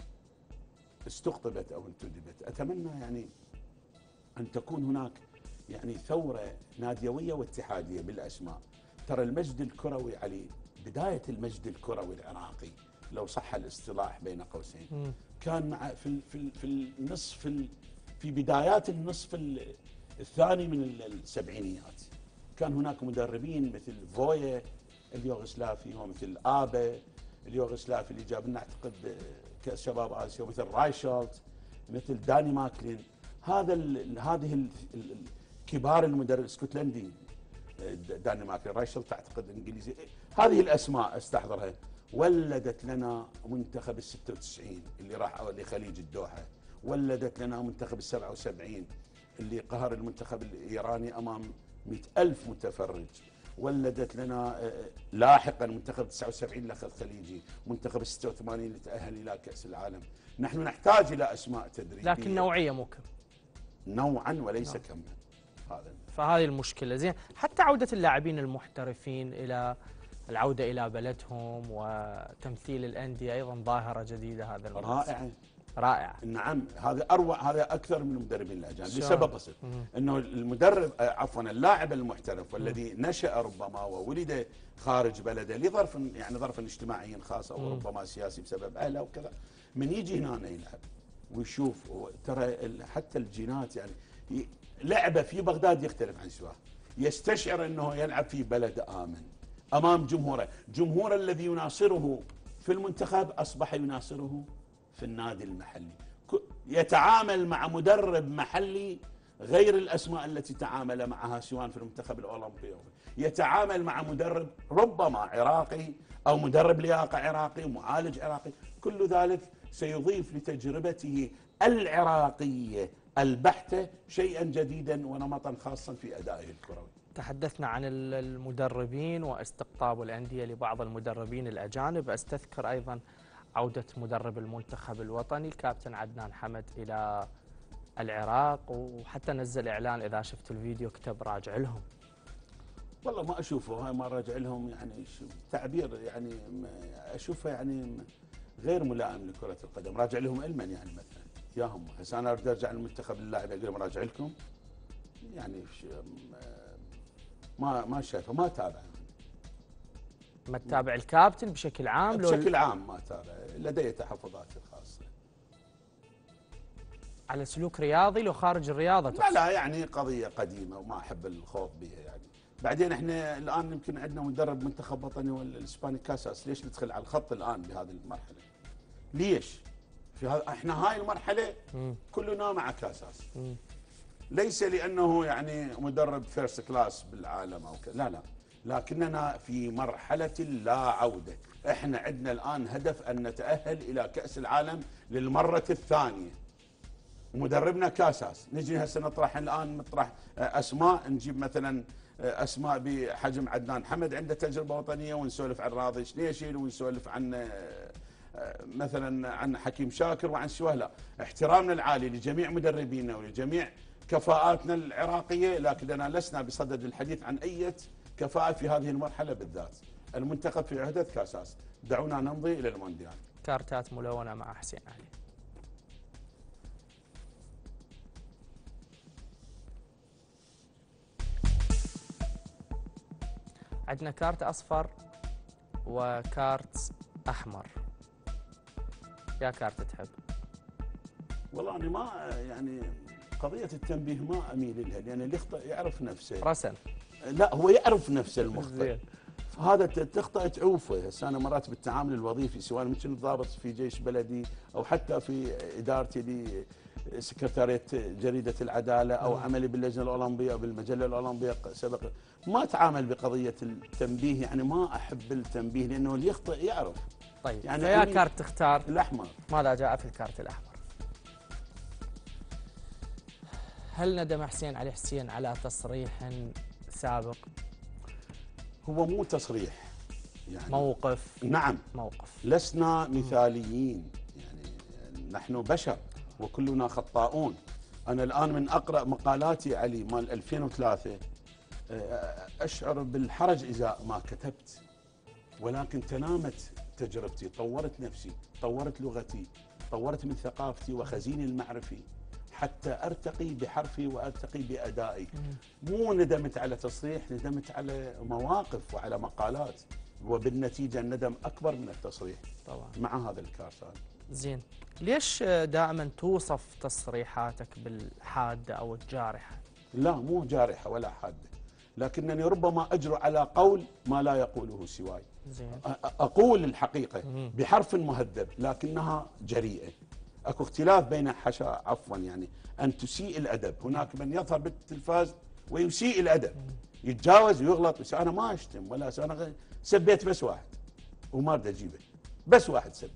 استقطبت او انتدبت. اتمنى يعني ان تكون هناك يعني ثوره ناديويه واتحاديه بالاسماء. ترى المجد الكروي علي، بدايه المجد الكروي العراقي لو صح الاصطلاح بين قوسين، م. كان مع في في في النصف في, في بدايات النصف الثاني من السبعينيات، كان هناك مدربين مثل فويا اليوغسلافي ومثل آبا اليوغسلافي اللي جاب لنا اعتقد كاس شباب اسيا، ومثل رايشولت، مثل داني ماكلين. هذا ال هذه ال كبار المدرب اسكتلندي داني ماكلين، رايشولت اعتقد انجليزي. هذه الاسماء استحضرها ولدت لنا منتخب ال ستة وتسعين اللي راح لخليج الدوحه، ولدت لنا منتخب ال سبعة وسبعين اللي قهر المنتخب الايراني امام مئة ألف متفرج، ولدت لنا لاحقا منتخب تسعة وسبعين الاخ الخليجي، منتخب ستة وثمانين اللي تاهل الى كاس العالم. نحن نحتاج الى اسماء تدريبيه لكن نوعيه مو كم نوعا وليس نوع. كما هذا فهذه المشكله. زين، حتى عوده اللاعبين المحترفين الى العوده الى بلدهم وتمثيل الانديه ايضا ظاهره جديده. هذا رائعه رائعه نعم. هذا اروع، هذا اكثر من المدربين الاجانب لسبب بسيط، انه المدرب عفوا اللاعب المحترف والذي نشا ربما وولد خارج بلده لظرف يعني ظرف اجتماعي خاص او ربما سياسي بسبب اهله وكذا، من يجي هنا يلعب ويشوف. ترى حتى الجينات يعني لعبه في بغداد يختلف عن سواه، يستشعر انه يلعب في بلد امن امام جمهوره، جمهوره الذي يناصره في المنتخب اصبح يناصره في النادي المحلي، يتعامل مع مدرب محلي غير الاسماء التي تعامل معها سواء في المنتخب الاولمبي، يتعامل مع مدرب ربما عراقي او مدرب لياقه عراقي ومعالج عراقي، كل ذلك سيضيف لتجربته العراقيه البحته شيئا جديدا ونمطا خاصا في ادائه الكروي. تحدثنا عن المدربين واستقطاب الانديه لبعض المدربين الاجانب، استذكر ايضا عودة مدرب المنتخب الوطني الكابتن عدنان حمد إلى العراق، وحتى نزل إعلان إذا شفت الفيديو كتب راجع لهم. والله ما أشوفه، هاي ما راجع لهم يعني تعبير يعني أشوفه يعني غير ملائم لكرة القدم. راجع لهم علما يعني مثلا ياهم هسه أنا أريد أرجع للمنتخب اللاعب أقول لهم راجع لكم، يعني ما ما شايفه، ما تابع. ما تتابع الكابتن بشكل عام؟ بشكل عام ما اتابع، لدي تحفظاتي الخاصه على سلوك رياضي لو خارج الرياضه. لا لا يعني قضيه قديمه وما احب الخوض بها يعني. بعدين احنا الان يمكن عندنا مدرب منتخب وطني والاسباني كاساس، ليش ندخل على الخط الان بهذه المرحله؟ ليش؟ في هذا احنا هاي المرحله م. كلنا مع كاساس. م. ليس لانه يعني مدرب فيرست كلاس بالعالم او كذا، لا لا، لكننا في مرحلة لا عودة. احنا عندنا الآن هدف أن نتأهل إلى كأس العالم للمرة الثانية. مدربنا كاساس، نجي هسه نطرح الآن نطرح أسماء، نجيب مثلا أسماء بحجم عدنان حمد عنده تجربة وطنية، ونسولف عن راضي شنيشل، ونسولف عن مثلا عن حكيم شاكر وعن سوهلا. احترامنا العالي لجميع مدربينا ولجميع كفاءاتنا العراقية، لكننا لسنا بصدد الحديث عن أي كفاءة في هذه المرحلة بالذات. المنتخب في عهدة كاساس، دعونا نمضي إلى المونديال. كارتات ملونة مع حسين علي. عندنا كارت أصفر وكارت أحمر. يا كارت تحب؟ والله أنا ما يعني قضية التنبيه ما أميل لها، لأن اللي يخطئ يعرف نفسه. رسن. لا هو يعرف نفسه المخطئ. هذا تخطئ تعوفه. هسه أنا مرات بالتعامل الوظيفي سواء كنت ضابط في جيش بلدي أو حتى في إدارتي لسكرتارية جريدة العدالة أو عملي باللجنة الأولمبية أو بالمجلة الأولمبية سبق، ما أتعامل بقضية التنبيه. يعني ما أحب التنبيه لأنه اللي يخطئ يعرف. طيب يعني فيا كارت تختار؟ الأحمر. ماذا جاء في الكارت الأحمر؟ هل ندم حسين علي حسين على تصريح سابق؟ هو مو تصريح، يعني موقف. نعم موقف. لسنا مثاليين، يعني نحن بشر وكلنا خطاؤون. أنا الآن من أقرأ مقالاتي علي مال ألفين وثلاثة أشعر بالحرج إذا ما كتبت، ولكن تنامت تجربتي، طورت نفسي، طورت لغتي، طورت من ثقافتي وخزيني المعرفي حتى أرتقي بحرفي وأرتقي بأدائي. مو ندمت على تصريح، ندمت على مواقف وعلى مقالات، وبالنتيجة الندم أكبر من التصريح طبعا مع هذا الكارت. زين، ليش دائما توصف تصريحاتك بالحادة أو الجارحة؟ لا مو جارحة ولا حادة، لكنني ربما أجرؤ على قول ما لا يقوله سواي. زين. أقول الحقيقة بحرف مهذب لكنها جريئة. اكو اختلاف بين حشا عفوا يعني ان تسيء الادب. هناك من يظهر بالتلفاز ويسيء الادب، يتجاوز ويغلط. بس انا ما اشتم ولا انا سبيت بس واحد وما بدي اجيبه، بس واحد سبيت.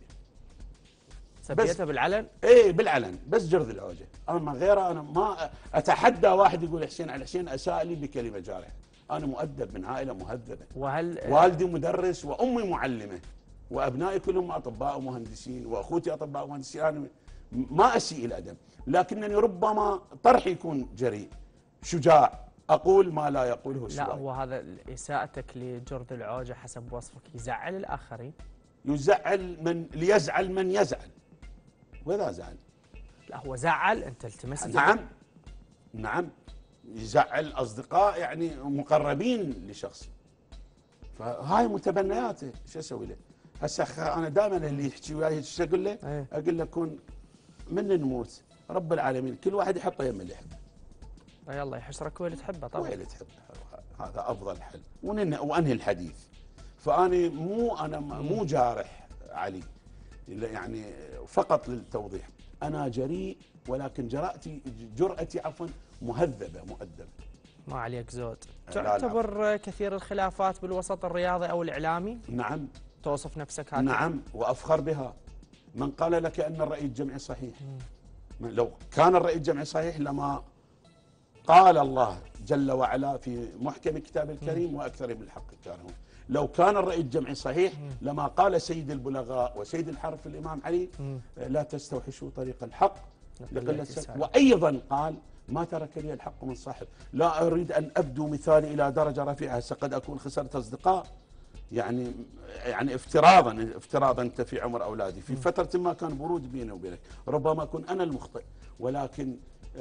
سبيته بالعلن؟ ايه بالعلن، بس جرذ العوجه. اما غيره انا ما اتحدى واحد يقول حسين على حسين اساء لي بكلمه جارحه. انا مؤدب من عائله مهذبه. وهل والدي مدرس وامي معلمه وابنائي كلهم اطباء ومهندسين واخوتي اطباء ومهندسين. انا ما اسيء الادب، لكنني ربما طرحي يكون جريء شجاع، اقول ما لا يقوله سواي. لا هو هذا اساءتك لجرذ العوجه حسب وصفك يزعل الاخرين؟ يزعل من ليزعل من يزعل، واذا زعل. لا هو زعل انت التمس. نعم نعم يزعل اصدقاء يعني مقربين لشخص، فهاي متبنياته. شو اسوي له؟ هسه انا دائما اللي يحكي وياي ايش اقول له؟ ايه؟ اقول له كون من نموت رب العالمين كل واحد يحطه يم اللي يحبه. يلا يحشرك وين تحبه طبعا. وين تحبه، هذا افضل حل. وانهي الحديث. فاني مو انا مو جارح علي، يعني فقط للتوضيح انا جريء، ولكن جرأتي جرأتي عفوا مهذبه مؤدبه. ما عليك زود. تعتبر كثير الخلافات بالوسط الرياضي او الاعلامي؟ نعم. توصف نفسك هكذا؟ نعم وافخر بها. من قال لك ان الرأي الجمعي صحيح؟ مم. لو كان الرأي الجمعي صحيح لما قال الله جل وعلا في محكم كتاب الكريم واكثر من الحق كانوا. لو كان الرأي الجمعي صحيح لما قال سيد البلغاء وسيد الحرف الامام علي لا تستوحشوا طريق الحق لقلة السلف. وايضا قال ما ترك لي الحق من صاحب. لا اريد ان ابدو مثالي الى درجه رفيعه، قد اكون خسرت اصدقاء. يعني يعني افتراضا افتراضا انت في عمر اولادي في فتره ما كان برود بيني وبينك، ربما اكون انا المخطئ، ولكن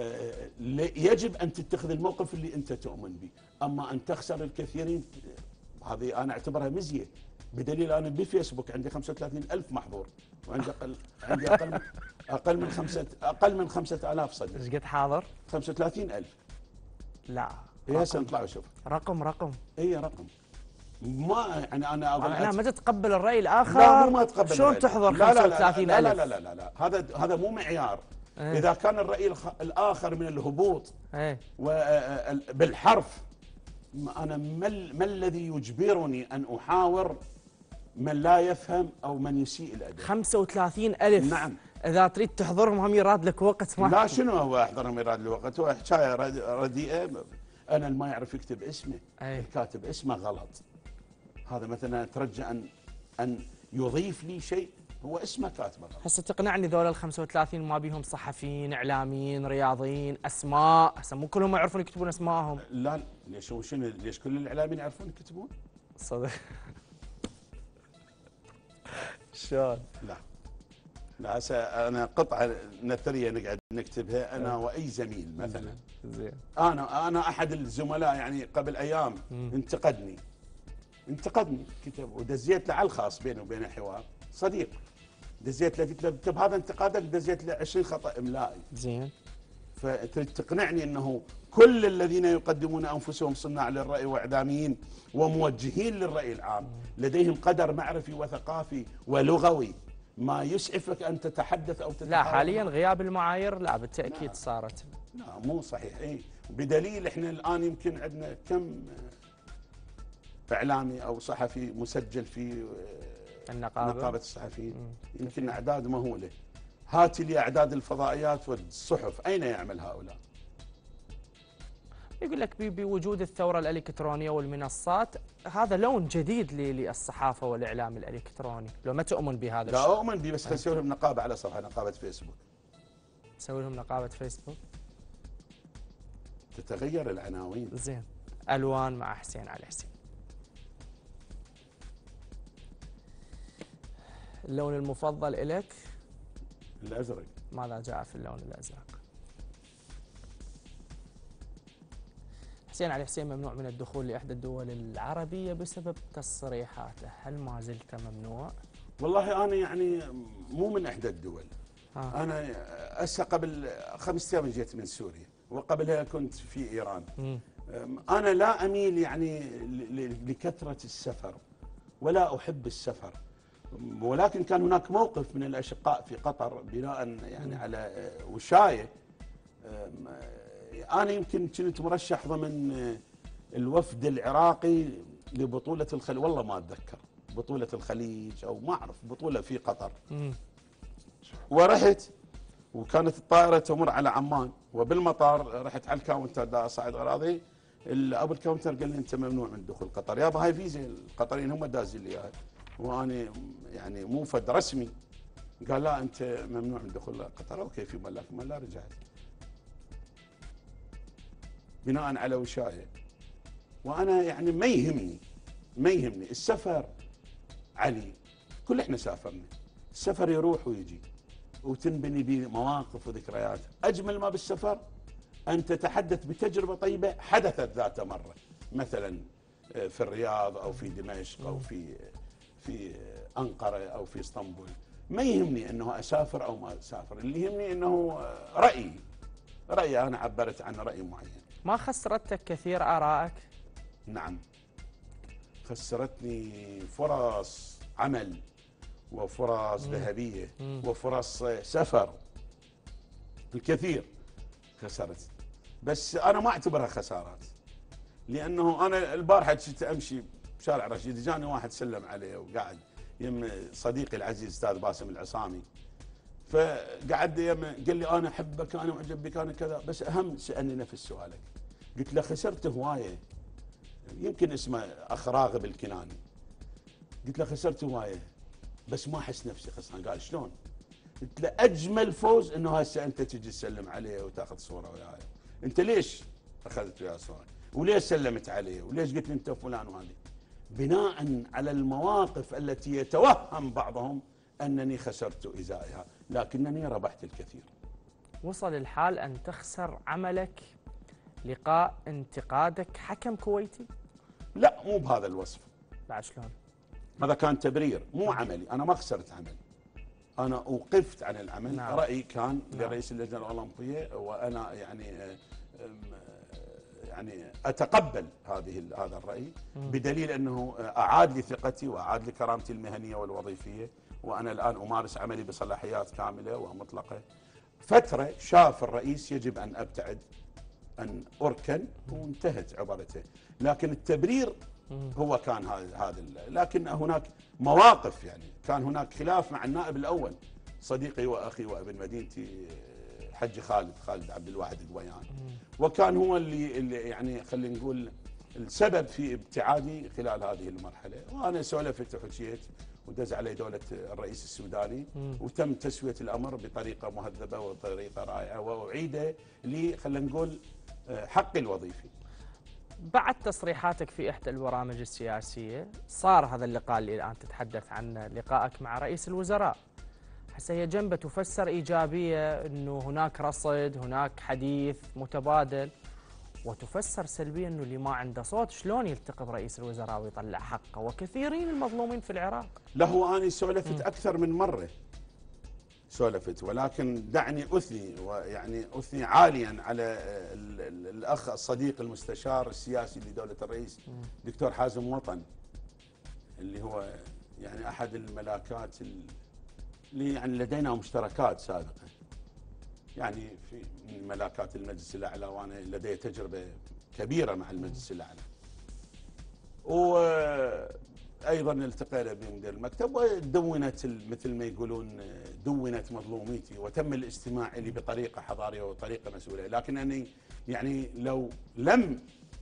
يجب ان تتخذ الموقف اللي انت تؤمن به. اما ان تخسر الكثيرين هذه انا اعتبرها مزيه، بدليل انا بفيسبوك عندي خمسة وثلاثين ألف محظور وعندي اقل عندي اقل من اقل من خمسة اقل من خمسة آلاف صديق. ايش قد حاضر؟ خمسة وثلاثين ألف. لا اي هسه نطلع وشوف. رقم رقم. اي رقم. ما يعني انا اظن انا ما تتقبل الراي الاخر. لا مو ما اتقبل. شلون تحضر خمسة وثلاثين ألف؟ لا لا لا لا لا هذا هذا مو معيار. ايه؟ اذا كان الراي الاخر من الهبوط ايه؟ بالحرف ما أنا ما, ما الذي يجبرني أن أحاور من لا يفهم أو من يسيء الأدب؟ خمسة وثلاثين ألف. نعم. إذا تريد تحضرهم هم يراد لك وقت ما لا شنو هو أحضرهم يراد لي وقت؟ هو حكاية رديئة. أنا اللي ما يعرف يكتب اسمه، أي. الكاتب اسمه غلط. هذا مثلا أترجى أن أن يضيف لي شيء، هو اسمه كاتبه غلط. هسه تقنعني ذول ال خمسة وثلاثين ما بيهم صحفيين، إعلاميين، رياضيين، أسماء، هسه مو كلهم يعرفون يكتبون أسمائهم. لا ليش هو شنو ليش كل الإعلاميين يعرفون يكتبون؟ صدق. شلون؟ لا لا هسه انا قطعه نثريه نقعد نكتبها انا واي زميل مثلا. زين. انا انا احد الزملاء يعني قبل ايام مم. انتقدني انتقدني كتب ودزيت له على الخاص بيني وبينه حوار صديق، دزيت له قلت له اكتب هذا انتقادك، دزيت له عشرين خطا املائي. زين. فتريد تقنعني انه كل الذين يقدمون انفسهم صناع للراي واعلاميين وموجهين للراي العام لديهم قدر معرفي وثقافي ولغوي ما يسعفك ان تتحدث او تتحاور. لا حاليا غياب المعايير لا بالتاكيد لا. صارت. لا مو صحيح. اي بدليل احنا الان يمكن عندنا كم اعلامي او صحفي مسجل في النقابه نقابه الصحفيين، يمكن اعداد مهوله. هات لي اعداد الفضائيات والصحف، اين يعمل هؤلاء؟ يقول لك بوجود الثوره الالكترونيه والمنصات هذا لون جديد للصحافه والاعلام الالكتروني، لو ما تؤمن بهذا الشيء. لا اؤمن به، بس خلينا نسوي لهم نقابه على صفحه نقابه فيسبوك. نسوي لهم نقابه فيسبوك. تتغير العناوين. زين. الوان مع حسين علي حسين. اللون المفضل لك؟ الازرق. ماذا جاء في اللون الازرق؟ حسين علي حسين ممنوع من الدخول لإحدى الدول العربية بسبب تصريحاته، هل ما زلت ممنوع؟ والله أنا يعني مو من إحدى الدول. آه. أنا هسه قبل خمسة أيام جيت من سوريا وقبلها كنت في إيران. م. أنا لا أميل يعني لكثرة السفر ولا أحب السفر، ولكن كان هناك موقف من الأشقاء في قطر بناء يعني م. على وشاية. أنا يمكن كنت مرشح ضمن الوفد العراقي لبطولة الخليج، والله ما أتذكر بطولة الخليج أو ما أعرف بطولة في قطر. م. ورحت وكانت الطائرة تمر على عمان، وبالمطار رحت على الكاونتر دا أصعد أراضي، أبو الكاونتر قال لي أنت ممنوع من دخول قطر. يابا هاي فيزا القطريين هم دازين لي إياها وأنا يعني مو فد رسمي. قال لا أنت ممنوع من دخول قطر. أوكي في ملاك ما لا رجعت بناء على وشاية. وأنا يعني ما يهمني ما يهمني السفر علي، كل احنا سافرنا، السفر يروح ويجي وتنبني به مواقف وذكريات. أجمل ما بالسفر أن تتحدث بتجربة طيبة حدثت ذات مرة، مثلا في الرياض أو في دمشق أو في في أنقرة أو في اسطنبول. ما يهمني أنه أسافر أو ما أسافر، اللي يهمني أنه رأيي رأيي أنا عبرت عن رأي معين. ما خسرتك كثير آرائك؟ نعم خسرتني فرص عمل وفرص مم. ذهبية مم. وفرص سفر الكثير خسرت، بس أنا ما أعتبرها خسارات، لأنه أنا البارحة كنت أمشي بشارع رشيد جاني واحد سلم عليه وقعد يم صديقي العزيز أستاذ باسم العصامي، فقعد يم قال لي أنا أحبك أنا معجب بك أنا كذا، بس أهم سألني نفس سؤالك. قلت له خسرت هواية، يمكن اسمه أخ راغب الكناني. قلت له خسرت هواية بس ما أحس نفسي خسران. قال شلون؟ قلت له أجمل فوز إنه هسه أنت تجي تسلم عليه وتاخذ صورة وياي. أنت ليش أخذت وياه صورة؟ وليش سلمت عليه؟ وليش قلت لي أنت فلان وهذه؟ بناء على المواقف التي يتوهم بعضهم أنني خسرت إزائها، لكنني ربحت الكثير. وصل الحال أن تخسر عملك لقاء انتقادك حكم كويتي؟ لا مو بهذا الوصف. بعد شلون؟ هذا كان تبرير مو عملي، أنا ما خسرت عمل، أنا أوقفت عن العمل. نعم. رأيي كان نعم. لرئيس اللجنة الأولمبية وأنا يعني يعني أتقبل هذه هذا الرأي مم. بدليل أنه أعاد لي ثقتي وأعاد لي كرامتي المهنية والوظيفية، وأنا الآن أمارس عملي بصلاحيات كاملة ومطلقة. فترة شاف الرئيس يجب أن أبتعد ان اركن وانتهت عبارته، لكن التبرير هو كان هذا هذا لكن هناك مواقف، يعني كان هناك خلاف مع النائب الاول صديقي واخي وابن مدينتي حج خالد خالد عبد الواحد قويان، وكان هو اللي, اللي يعني خلينا نقول السبب في ابتعادي خلال هذه المرحله، وانا سولفت وحكيت ودز علي دوله الرئيس السوداني وتم تسويه الامر بطريقه مهذبه وطريقه رائعه، واعيد لي خلينا نقول حقي الوظيفي. بعد تصريحاتك في إحدى البرامج السياسية صار هذا اللقاء اللي الآن تتحدث عنه، لقائك مع رئيس الوزراء. هسه هي جنبه تفسر إيجابية أنه هناك رصد، هناك حديث متبادل، وتفسر سلبية أنه اللي ما عنده صوت شلون يلتقي برئيس الوزراء ويطلع حقه، وكثيرين المظلومين في العراق. له أنا سولفت أكثر من مرة سولفت، ولكن دعني أثني ويعني أثني عاليا على الأخ الصديق المستشار السياسي لدولة الرئيس دكتور حازم وطن، اللي هو يعني أحد الملاكات اللي يعني لدينا مشتركات سابقة، يعني في من ملاكات المجلس الأعلى، وأنا لدي تجربة كبيرة مع المجلس الأعلى. وأيضا التقينا بمدير المكتب ودونت مثل ما يقولون دونت مظلوميتي، وتم الاستماع لي بطريقة حضارية وطريقة مسؤولة، لكن أني يعني لو لم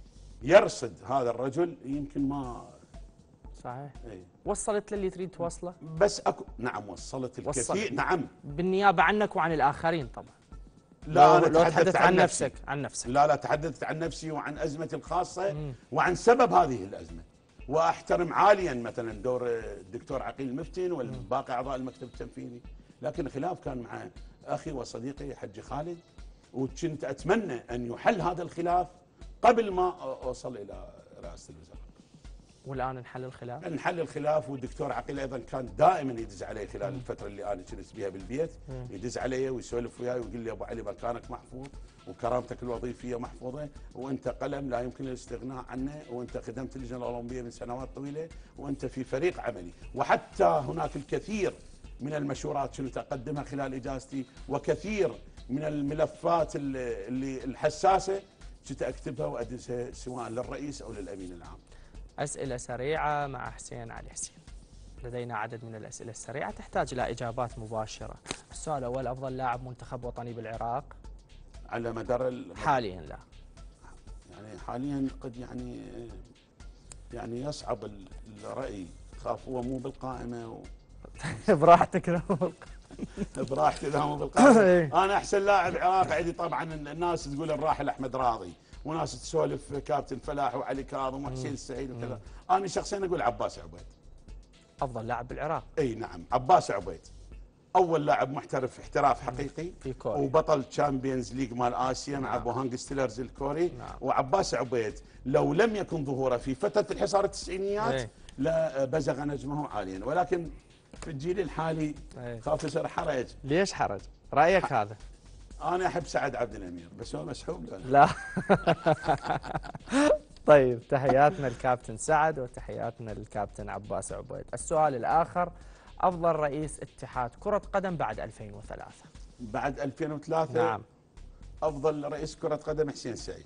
يرصد هذا الرجل يمكن ما صحيح. أي. وصلت للي تريد توصله؟ بس أكو نعم وصلت الكثير وصلت. نعم بالنيابة عنك وعن الآخرين طبعا. لا أنا لو تحدثت عن, عن نفسك نفسك عن نفسك لا لا تحدثت عن نفسي وعن أزمتي الخاصة مم. وعن سبب هذه الأزمة، وأحترم عاليا مثلا دور الدكتور عقيل المفتن والباقي أعضاء المكتب التنفيذي، لكن الخلاف كان مع أخي وصديقي حج خالد، وكنت أتمنى أن يحل هذا الخلاف قبل ما أوصل إلى رئاسة الوزراء. والآن انحل الخلاف؟ انحل الخلاف، والدكتور عقيل أيضا كان دائما يدز علي خلال الفترة اللي أنا كنت بها بالبيت، يدز علي ويسولف وياي ويقول لي أبو علي مكانك محفوظ وكرامتك الوظيفية محفوظة، وأنت قلم لا يمكن الاستغناء عنه، وأنت خدمت اللجنة الأولمبية من سنوات طويلة، وأنت في فريق عملي. وحتى هناك الكثير من المشورات كنت أقدمها خلال إجازتي، وكثير من الملفات اللي الحساسة كنت أكتبها وأدزها سواء للرئيس أو للأمين العام. أسئلة سريعة مع حسين علي حسين. لدينا عدد من الأسئلة السريعة تحتاج إلى إجابات مباشرة. السؤال الأول: أفضل لاعب منتخب وطني بالعراق على مدار حاليا؟ لا يعني حاليا قد يعني يعني يصعب الرأي، خاف هو مو بالقائمة و... براحتك لا براحتي اذا مو بالقائمة. أنا أحسن لاعب عراقي عندي طبعا الناس تقول الراحل أحمد راضي، وناس تسولف كابتن فلاح وعلي كاظم وحسين السعيد وكذا. انا شخصيا اقول عباس عبيد افضل لاعب بالعراق. اي نعم عباس عبيد اول لاعب محترف احتراف حقيقي في كوريا، وبطل تشامبيونز ليج مال اسيا نعم. مع بوهانج ستيلرز الكوري نعم. وعباس عبيد لو لم يكن ظهوره في فتره الحصار التسعينيات لبزغ نجمه عاليا، ولكن في الجيل الحالي خاف يصير حرج. ليش حرج؟ رايك هذا؟ أنا أحب سعد عبد الأمير بس هو مسحوب له. لا طيب تحياتنا الكابتن سعد وتحياتنا للكابتن عباس عبيد. السؤال الآخر: أفضل رئيس اتحاد كرة قدم بعد ألفين وثلاثة؟ بعد ألفين وثلاثة نعم أفضل رئيس كرة قدم حسين سعيد.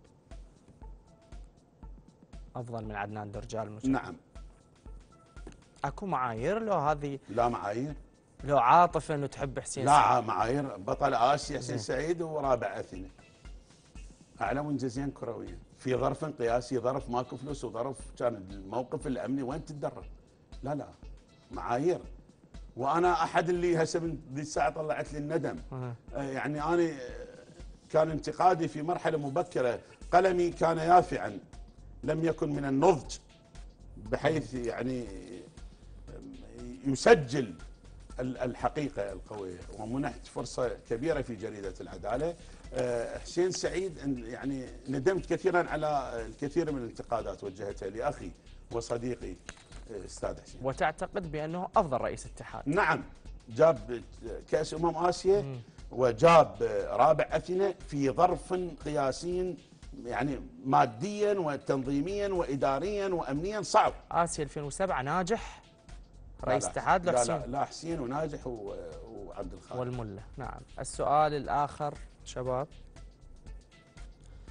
أفضل من عدنان درجال المشارك؟ نعم. أكو معايير لو هذه؟ لا معايير. لو عاطفة انه تحب حسين لا سعيد؟ لا معايير، بطل اسيا حسين سعيد ورابع اثينا، اعلى منجزين كرويا في ظرف قياسي، ظرف ماكو فلوس، وظرف كان الموقف الامني وين تتدرب. لا لا معايير، وانا احد اللي هسه من ذي الساعه طلعت لي الندم. أه. يعني انا كان انتقادي في مرحله مبكره، قلمي كان يافعا لم يكن من النضج بحيث يعني يسجل الحقيقة القوية، ومنحت فرصة كبيرة في جريدة العدالة. حسين سعيد يعني ندمت كثيرا على الكثير من الانتقادات وجهتها لأخي وصديقي أستاذ حسين. وتعتقد بأنه أفضل رئيس اتحاد؟ نعم، جاب كأس أمم آسيا م. وجاب رابع أثينا في ظرف قياسي، يعني ماديا وتنظيميا وإداريا وأمنيا صعب. آسيا ألفين وسبعة ناجح رئيس اتحاد؟ لا لا لا حسين وناجح وعبد الخالق والمله. نعم. السؤال الآخر شباب: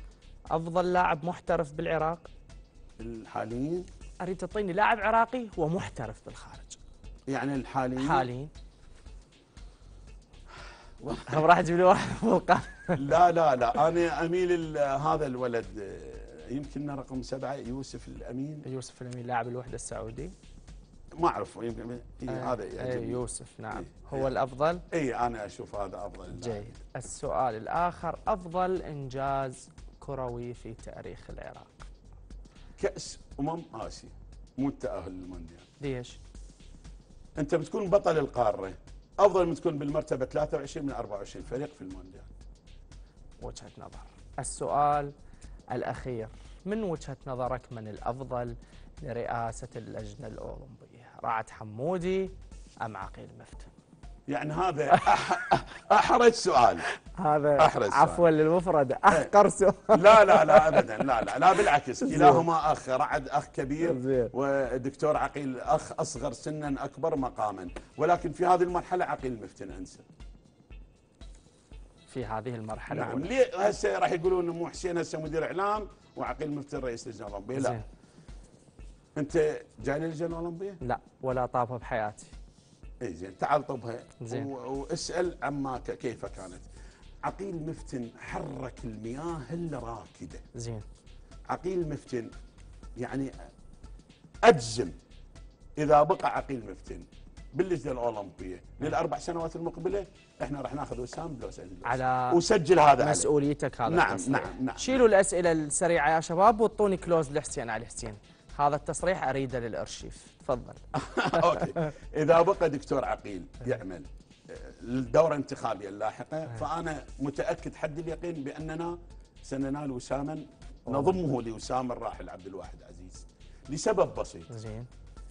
افضل لاعب محترف بالعراق الحاليين. اريد تعطيني لاعب عراقي ومحترف بالخارج. يعني الحاليين حاليين هم راح تجيب لي واحد بالقاع. لا لا لا انا اميل هذا الولد يمكن رقم سبعه يوسف الامين. يوسف الامين لاعب الوحده السعودي. ما اعرف يمكن إيه هذا يعجبني. يوسف نعم. إيه هو الافضل. اي انا اشوف هذا افضل. جيد. السؤال الاخر، افضل انجاز كروي في تاريخ العراق. كاس امم اسيا مو التاهل للمونديال. ليش؟ انت بتكون بطل القاره، افضل من تكون بالمرتبه ثلاثة وعشرين من أربعة وعشرين فريق في المونديال. وجهه نظر. السؤال الاخير، من وجهه نظرك من الافضل لرئاسه اللجنه الاولمبيه؟ رعد حمودي ام عقيل مفتن؟ يعني هذا احرج سؤال. هذا احرج عفوا للمفرد احقر سؤال. لا لا لا ابدا لا لا لا بالعكس، كلاهما اخ. رعد اخ كبير ودكتور عقيل اخ اصغر سنا اكبر مقاما، ولكن في هذه المرحله عقيل مفتن انسب. في هذه المرحله نعم. ليه هسه راح يقولون مو حسين هسه مدير اعلام وعقيل مفتن رئيس اللجنه الاولمبيه؟ لا. زين. انت جاي للجنه الاولمبيه؟ لا ولا طابها بحياتي. اي زين، تعال طبها زين. واسال عما كيف كانت. عقيل مفتن حرك المياه الراكده. زين. عقيل مفتن يعني اجزم اذا بقى عقيل مفتن باللجنه الاولمبيه للاربع سنوات المقبله احنا راح ناخذ وسام بلوس على وسجل هذا مسؤوليتك هذا. نعم نعم نعم. شيلوا الاسئله السريعه يا شباب واعطوني كلوز لحسين علي حسين. هذا التصريح اريده للارشيف. تفضل. اوكي. اذا بقى دكتور عقيل يعمل الدوره الانتخابيه اللاحقه فانا متاكد حد اليقين باننا سننال وساما نضمه لوسام الراحل عبد الواحد عزيز لسبب بسيط. زين.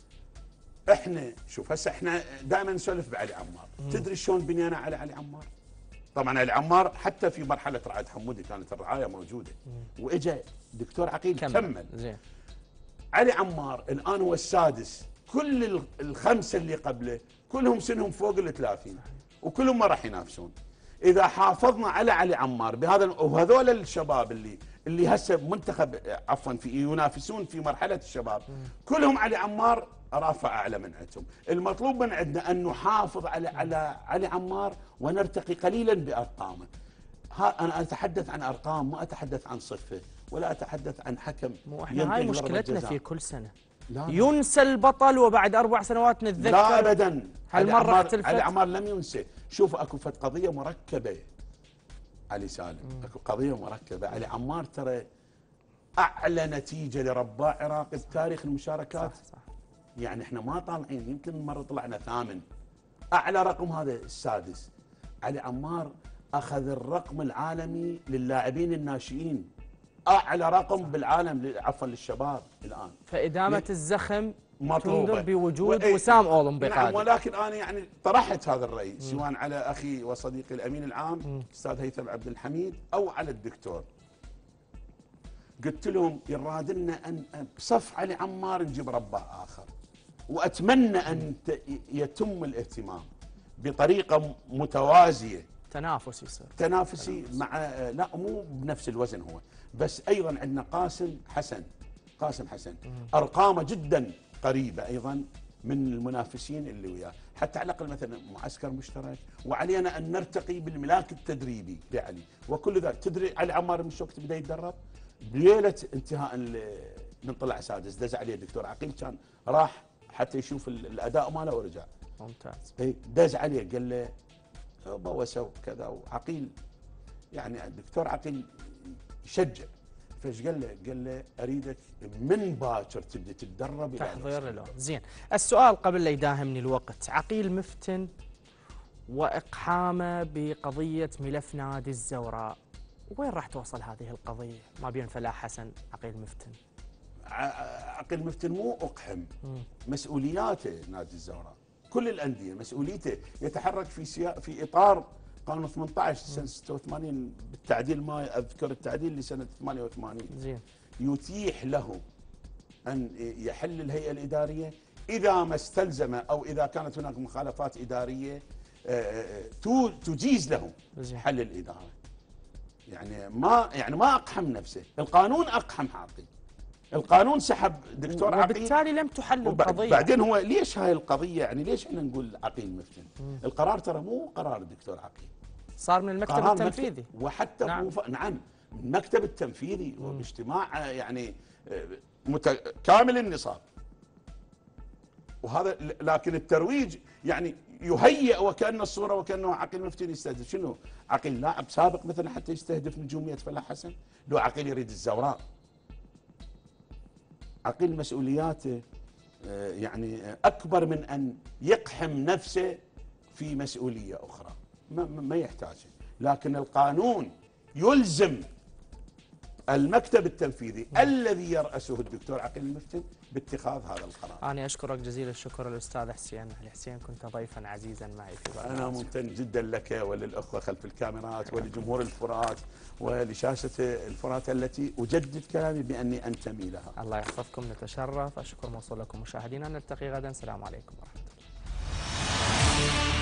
احنا شوف هسه احنا دائما نسولف بعلي عمار. مم. تدري شلون بنينا على علي عمار؟ طبعا علي عمار حتى في مرحله رعد حمودي كانت الرعايه موجوده. مم. واجا دكتور عقيل كمل. كمل. زين. علي عمار الان هو السادس، كل الخمسه اللي قبله كلهم سنهم فوق الثلاثين وكلهم ما راح ينافسون. اذا حافظنا على علي عمار بهذا وهذول الشباب اللي اللي هسه منتخب عفوا في ينافسون في مرحله الشباب كلهم علي عمار رافع اعلى من عندهم. المطلوب من عندنا ان نحافظ على على علي عمار ونرتقي قليلا بارقامه. ها انا اتحدث عن ارقام ما اتحدث عن صفه ولا اتحدث عن حكم. مو احنا هاي مشكلتنا في كل سنه. لا ينسى البطل وبعد اربع سنوات نتذكر. لا ابدا. هالمره اختلفت. علي عمار لم ينسى. شوف اكو فد قضيه مركبه علي سالم. مم. اكو قضيه مركبه. علي عمار ترى اعلى نتيجه لرباع عراقي بتاريخ المشاركات. صح صح. يعني احنا ما طالعين، يمكن مره طلعنا ثامن. اعلى رقم هذا السادس. علي عمار اخذ الرقم العالمي للاعبين الناشئين، اعلى رقم صح. بالعالم عفوا للشباب الان. فادامه الزخم مطلوبه بوجود وسام اولمبي. نعم. ولكن انا يعني طرحت هذا الراي سواء على اخي وصديقي الامين العام الاستاذ هيثم عبد الحميد او على الدكتور. قلت لهم يراد لنا ان بصف علي عمار نجيب رباع اخر، واتمنى ان يتم الاهتمام بطريقه متوازيه. تنافسي يصير. تنافسي مع لا مو بنفس الوزن هو، بس ايضا عندنا قاسم حسن. قاسم حسن ارقامه جدا قريبه ايضا من المنافسين اللي وياه، حتى على الاقل مثلا معسكر مشترك، وعلينا ان نرتقي بالملاك التدريبي بعلي وكل ذلك. تدري علي عمار من وقت بدا يتدرب؟ بليله انتهاء من طلع سادس دز عليه الدكتور عقيل، كان راح حتى يشوف الاداء ماله ورجع. ممتاز. اي دز عليه قال له بوسوا كذا، وعقيل يعني الدكتور عقيل يشجع. فايش قال له؟ قال له اريدك من باكر تبدا تتدرب تحضير له. زين. السؤال قبل لا يداهمني الوقت، عقيل مفتن واقحامه بقضيه ملف نادي الزوراء، وين راح توصل هذه القضيه ما بين فلاح حسن عقيل مفتن؟ عقيل مفتن مو اقحم، مسؤولياته نادي الزوراء كل الانديه مسؤوليته، يتحرك في سيا... في اطار قانون ثمانية عشر سنه ستة وثمانين بالتعديل، ما اذكر التعديل لسنه ثمانية وثمانين. زين. يتيح له ان يحل الهيئه الاداريه اذا ما استلزم او اذا كانت هناك مخالفات اداريه تجيز له حل الاداره. يعني يعني ما يعني ما اقحم نفسه، القانون اقحم عقيل. القانون سحب دكتور عقيل وبالتالي لم تحل القضيه. بعدين هو ليش هاي القضيه يعني ليش احنا نقول عقيل مفتن؟ مم. القرار ترى مو قرار الدكتور عقيل، صار من المكتب التنفيذي مكتب وحتى نعم, ف... نعم المكتب التنفيذي وباجتماع يعني مت... كامل النصاب. وهذا لكن الترويج يعني يهيئ وكأن الصورة وكأنه عقيل مفتن يستهدف شنو؟ عقيل لاعب سابق مثلا حتى يستهدف نجومية فلاح حسن؟ لو عقيل يريد الزوراء. عقيل مسؤولياته يعني أكبر من أن يقحم نفسه في مسؤولية أخرى، ما, ما يحتاج. لكن القانون يلزم المكتب التنفيذي م. الذي يرأسه الدكتور عقيل المفتن باتخاذ هذا القرار. أنا أشكرك جزيل الشكر الأستاذ حسين علي حسين، كنت ضيفا عزيزا معي في برنامج. أنا ممتن جدا لك وللأخوة خلف الكاميرات ولجمهور الفرات ولشاشة الفرات التي أجدد كلامي بأني أنتمي لها. الله يحفظكم، نتشرف. أشكر موصول لكم مشاهدينا، نلتقي غدا، السلام عليكم ورحمة الله.